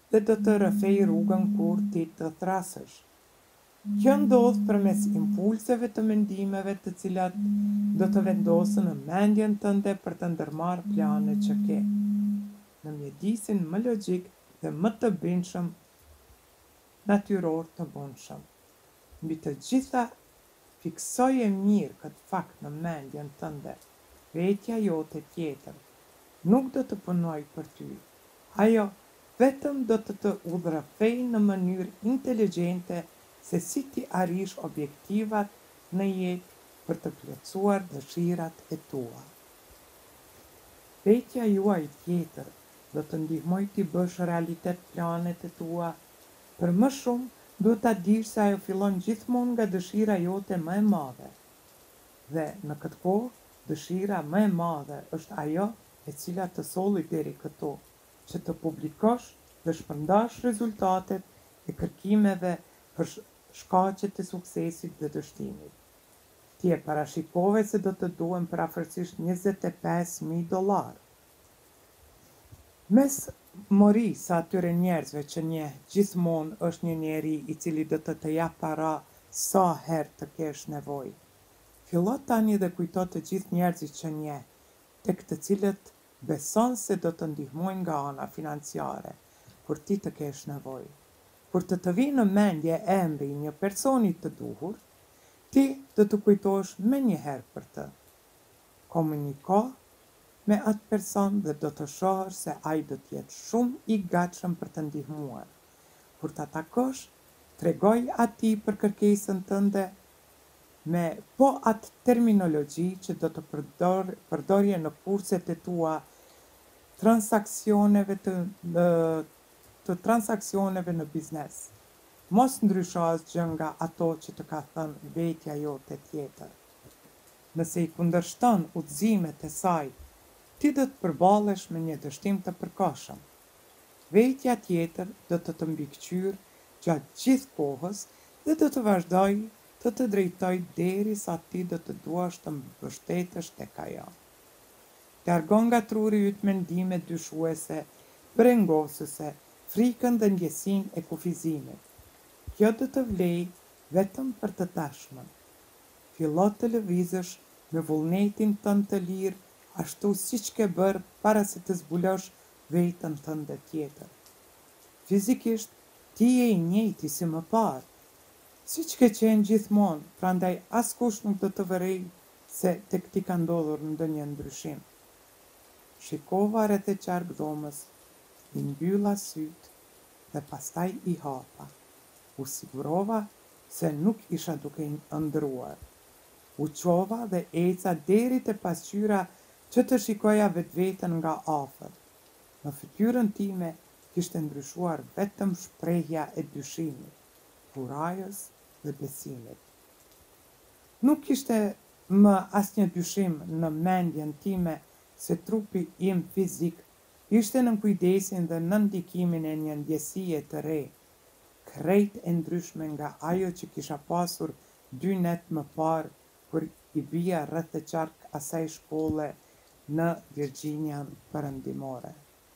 dhe do të rrëfej rrugën kur ti të thrasësh. Kjo ndodh përmes impulseve të mendimeve të cilat do të vendosën në mendjen tënde për të ndërmarrë plane që ke, në mjedisin më logjik dhe më të bindshëm natyror të mundshëm. Mbi të gjitha, fiksoje mirë këtë fakt në mendjen tënde. Vetja jote tjetër nuk do të punoj për ty. Ajo vetëm do të të udhërrëfej në mënyrë inteligjente se si ti arrish objektivat në jetë për të plotësuar dëshirat e tua. Vetja juaj tjetër do të ndihmoj t'i bësh realitet planet e tua. Për më shumë, duhet ta dish se ajo fillon gjithmonë nga dëshira jote më e madhe. Dhe në këtë kohë, dëshira më e madhe është ajo e cila të solli deri këtu, që të publikosh dhe shpërndash rezultatet e kërkimeve për shkaqet e suksesit dhe dështimit. Ti e parashikove se do të duhen për afërsisht njëzet e pesë mijë dollar. Mes morisë atyre njerëzve që njeh gjithmonë është një njeri i cili do të të jap para sa herë të kesh nevojë. Fillo tani dhe kujto të gjithë njerëzit që njeh, tek të cilët beson se do të ndihmojnë nga ana financiare, kur ti të kesh nevojë. Kur të të vinë në mendje emri një personi të duhur, ti do të kujtosh me njëherë për të. Komuniko me atë person dhe do të shohësh se ai do të jetë shumë i gatshëm për të ndihmuar. Kur ta takosh, tregoj atij për kërkesën tënde me po atë terminologji që do të përdor, përdorje në kurset e tua transaksioneve të, të transaksioneve në biznes. Mos ndrysho asgjë nga ato që të ka thënë vetja jote tjetër. Nëse i kundërshton udhëzimet e saj, ti do të përballesh me një dështim të përkohshëm. Vetja tjetër do të të mbikëqyrë gjatë gjithë kohës dhe do të vazhdoj të të drejtoj derisa ti do të duash të mbështetesh tek ajo. Largon nga truri yt mendime dyshuese, brengosëse, frikën dhe ndjesinë e kufizimit. Kjo do të vlej vetëm për të tashmen. Fillo të lëvizësh me vullnetin tënd të lirë, ashtu siç ke bërë para se të zbulosh vetën tënde tjetër. Fizikisht, ti je i njëjti si më parë, siç ke qenë gjithmonë, prandaj askush nuk do të vërej se tek ti ka ndodhur ndonjë ndryshim. Shikova rreth e qark dhomës, i mbylla syt dhe pastaj i hapa. U sigurova se nuk isha duke i ëndrruar. U qova dhe eca deri te pasqyra që të shikoja vetveten nga afër. Në fytyrën time kishte ndryshuar vetëm shprehja e dyshimit, furajës dhe besimit. Nuk kishte më asnjë dyshim në mendjen time se trupi im fizik ishte në kujdesin dhe në ndikimin e një ndjesie të re, krejt e ndryshme nga ajo që kisha pasur dy net më parë kur i bija rreth e qark asaj shkolle në Virginian Perëndimore.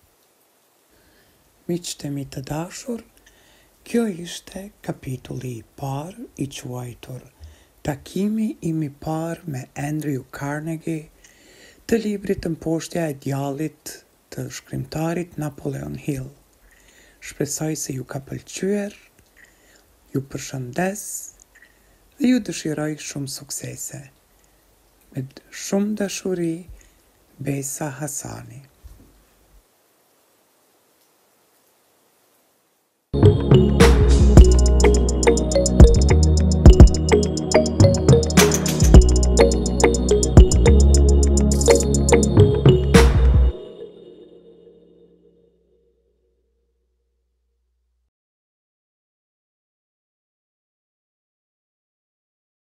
Miqtë e mi të dashur, kjo ishte kapitulli i parë i quajtur Takimi im i parë me Andrew Carnegie, të librit Mposhtja e djallit të shkrimtarit Napoleon Hill. Shpresoj se ju ka pëlqyer, ju përshëndes dhe ju dëshiroj shumë suksese. Me shumë dashuri, Besa Hasani.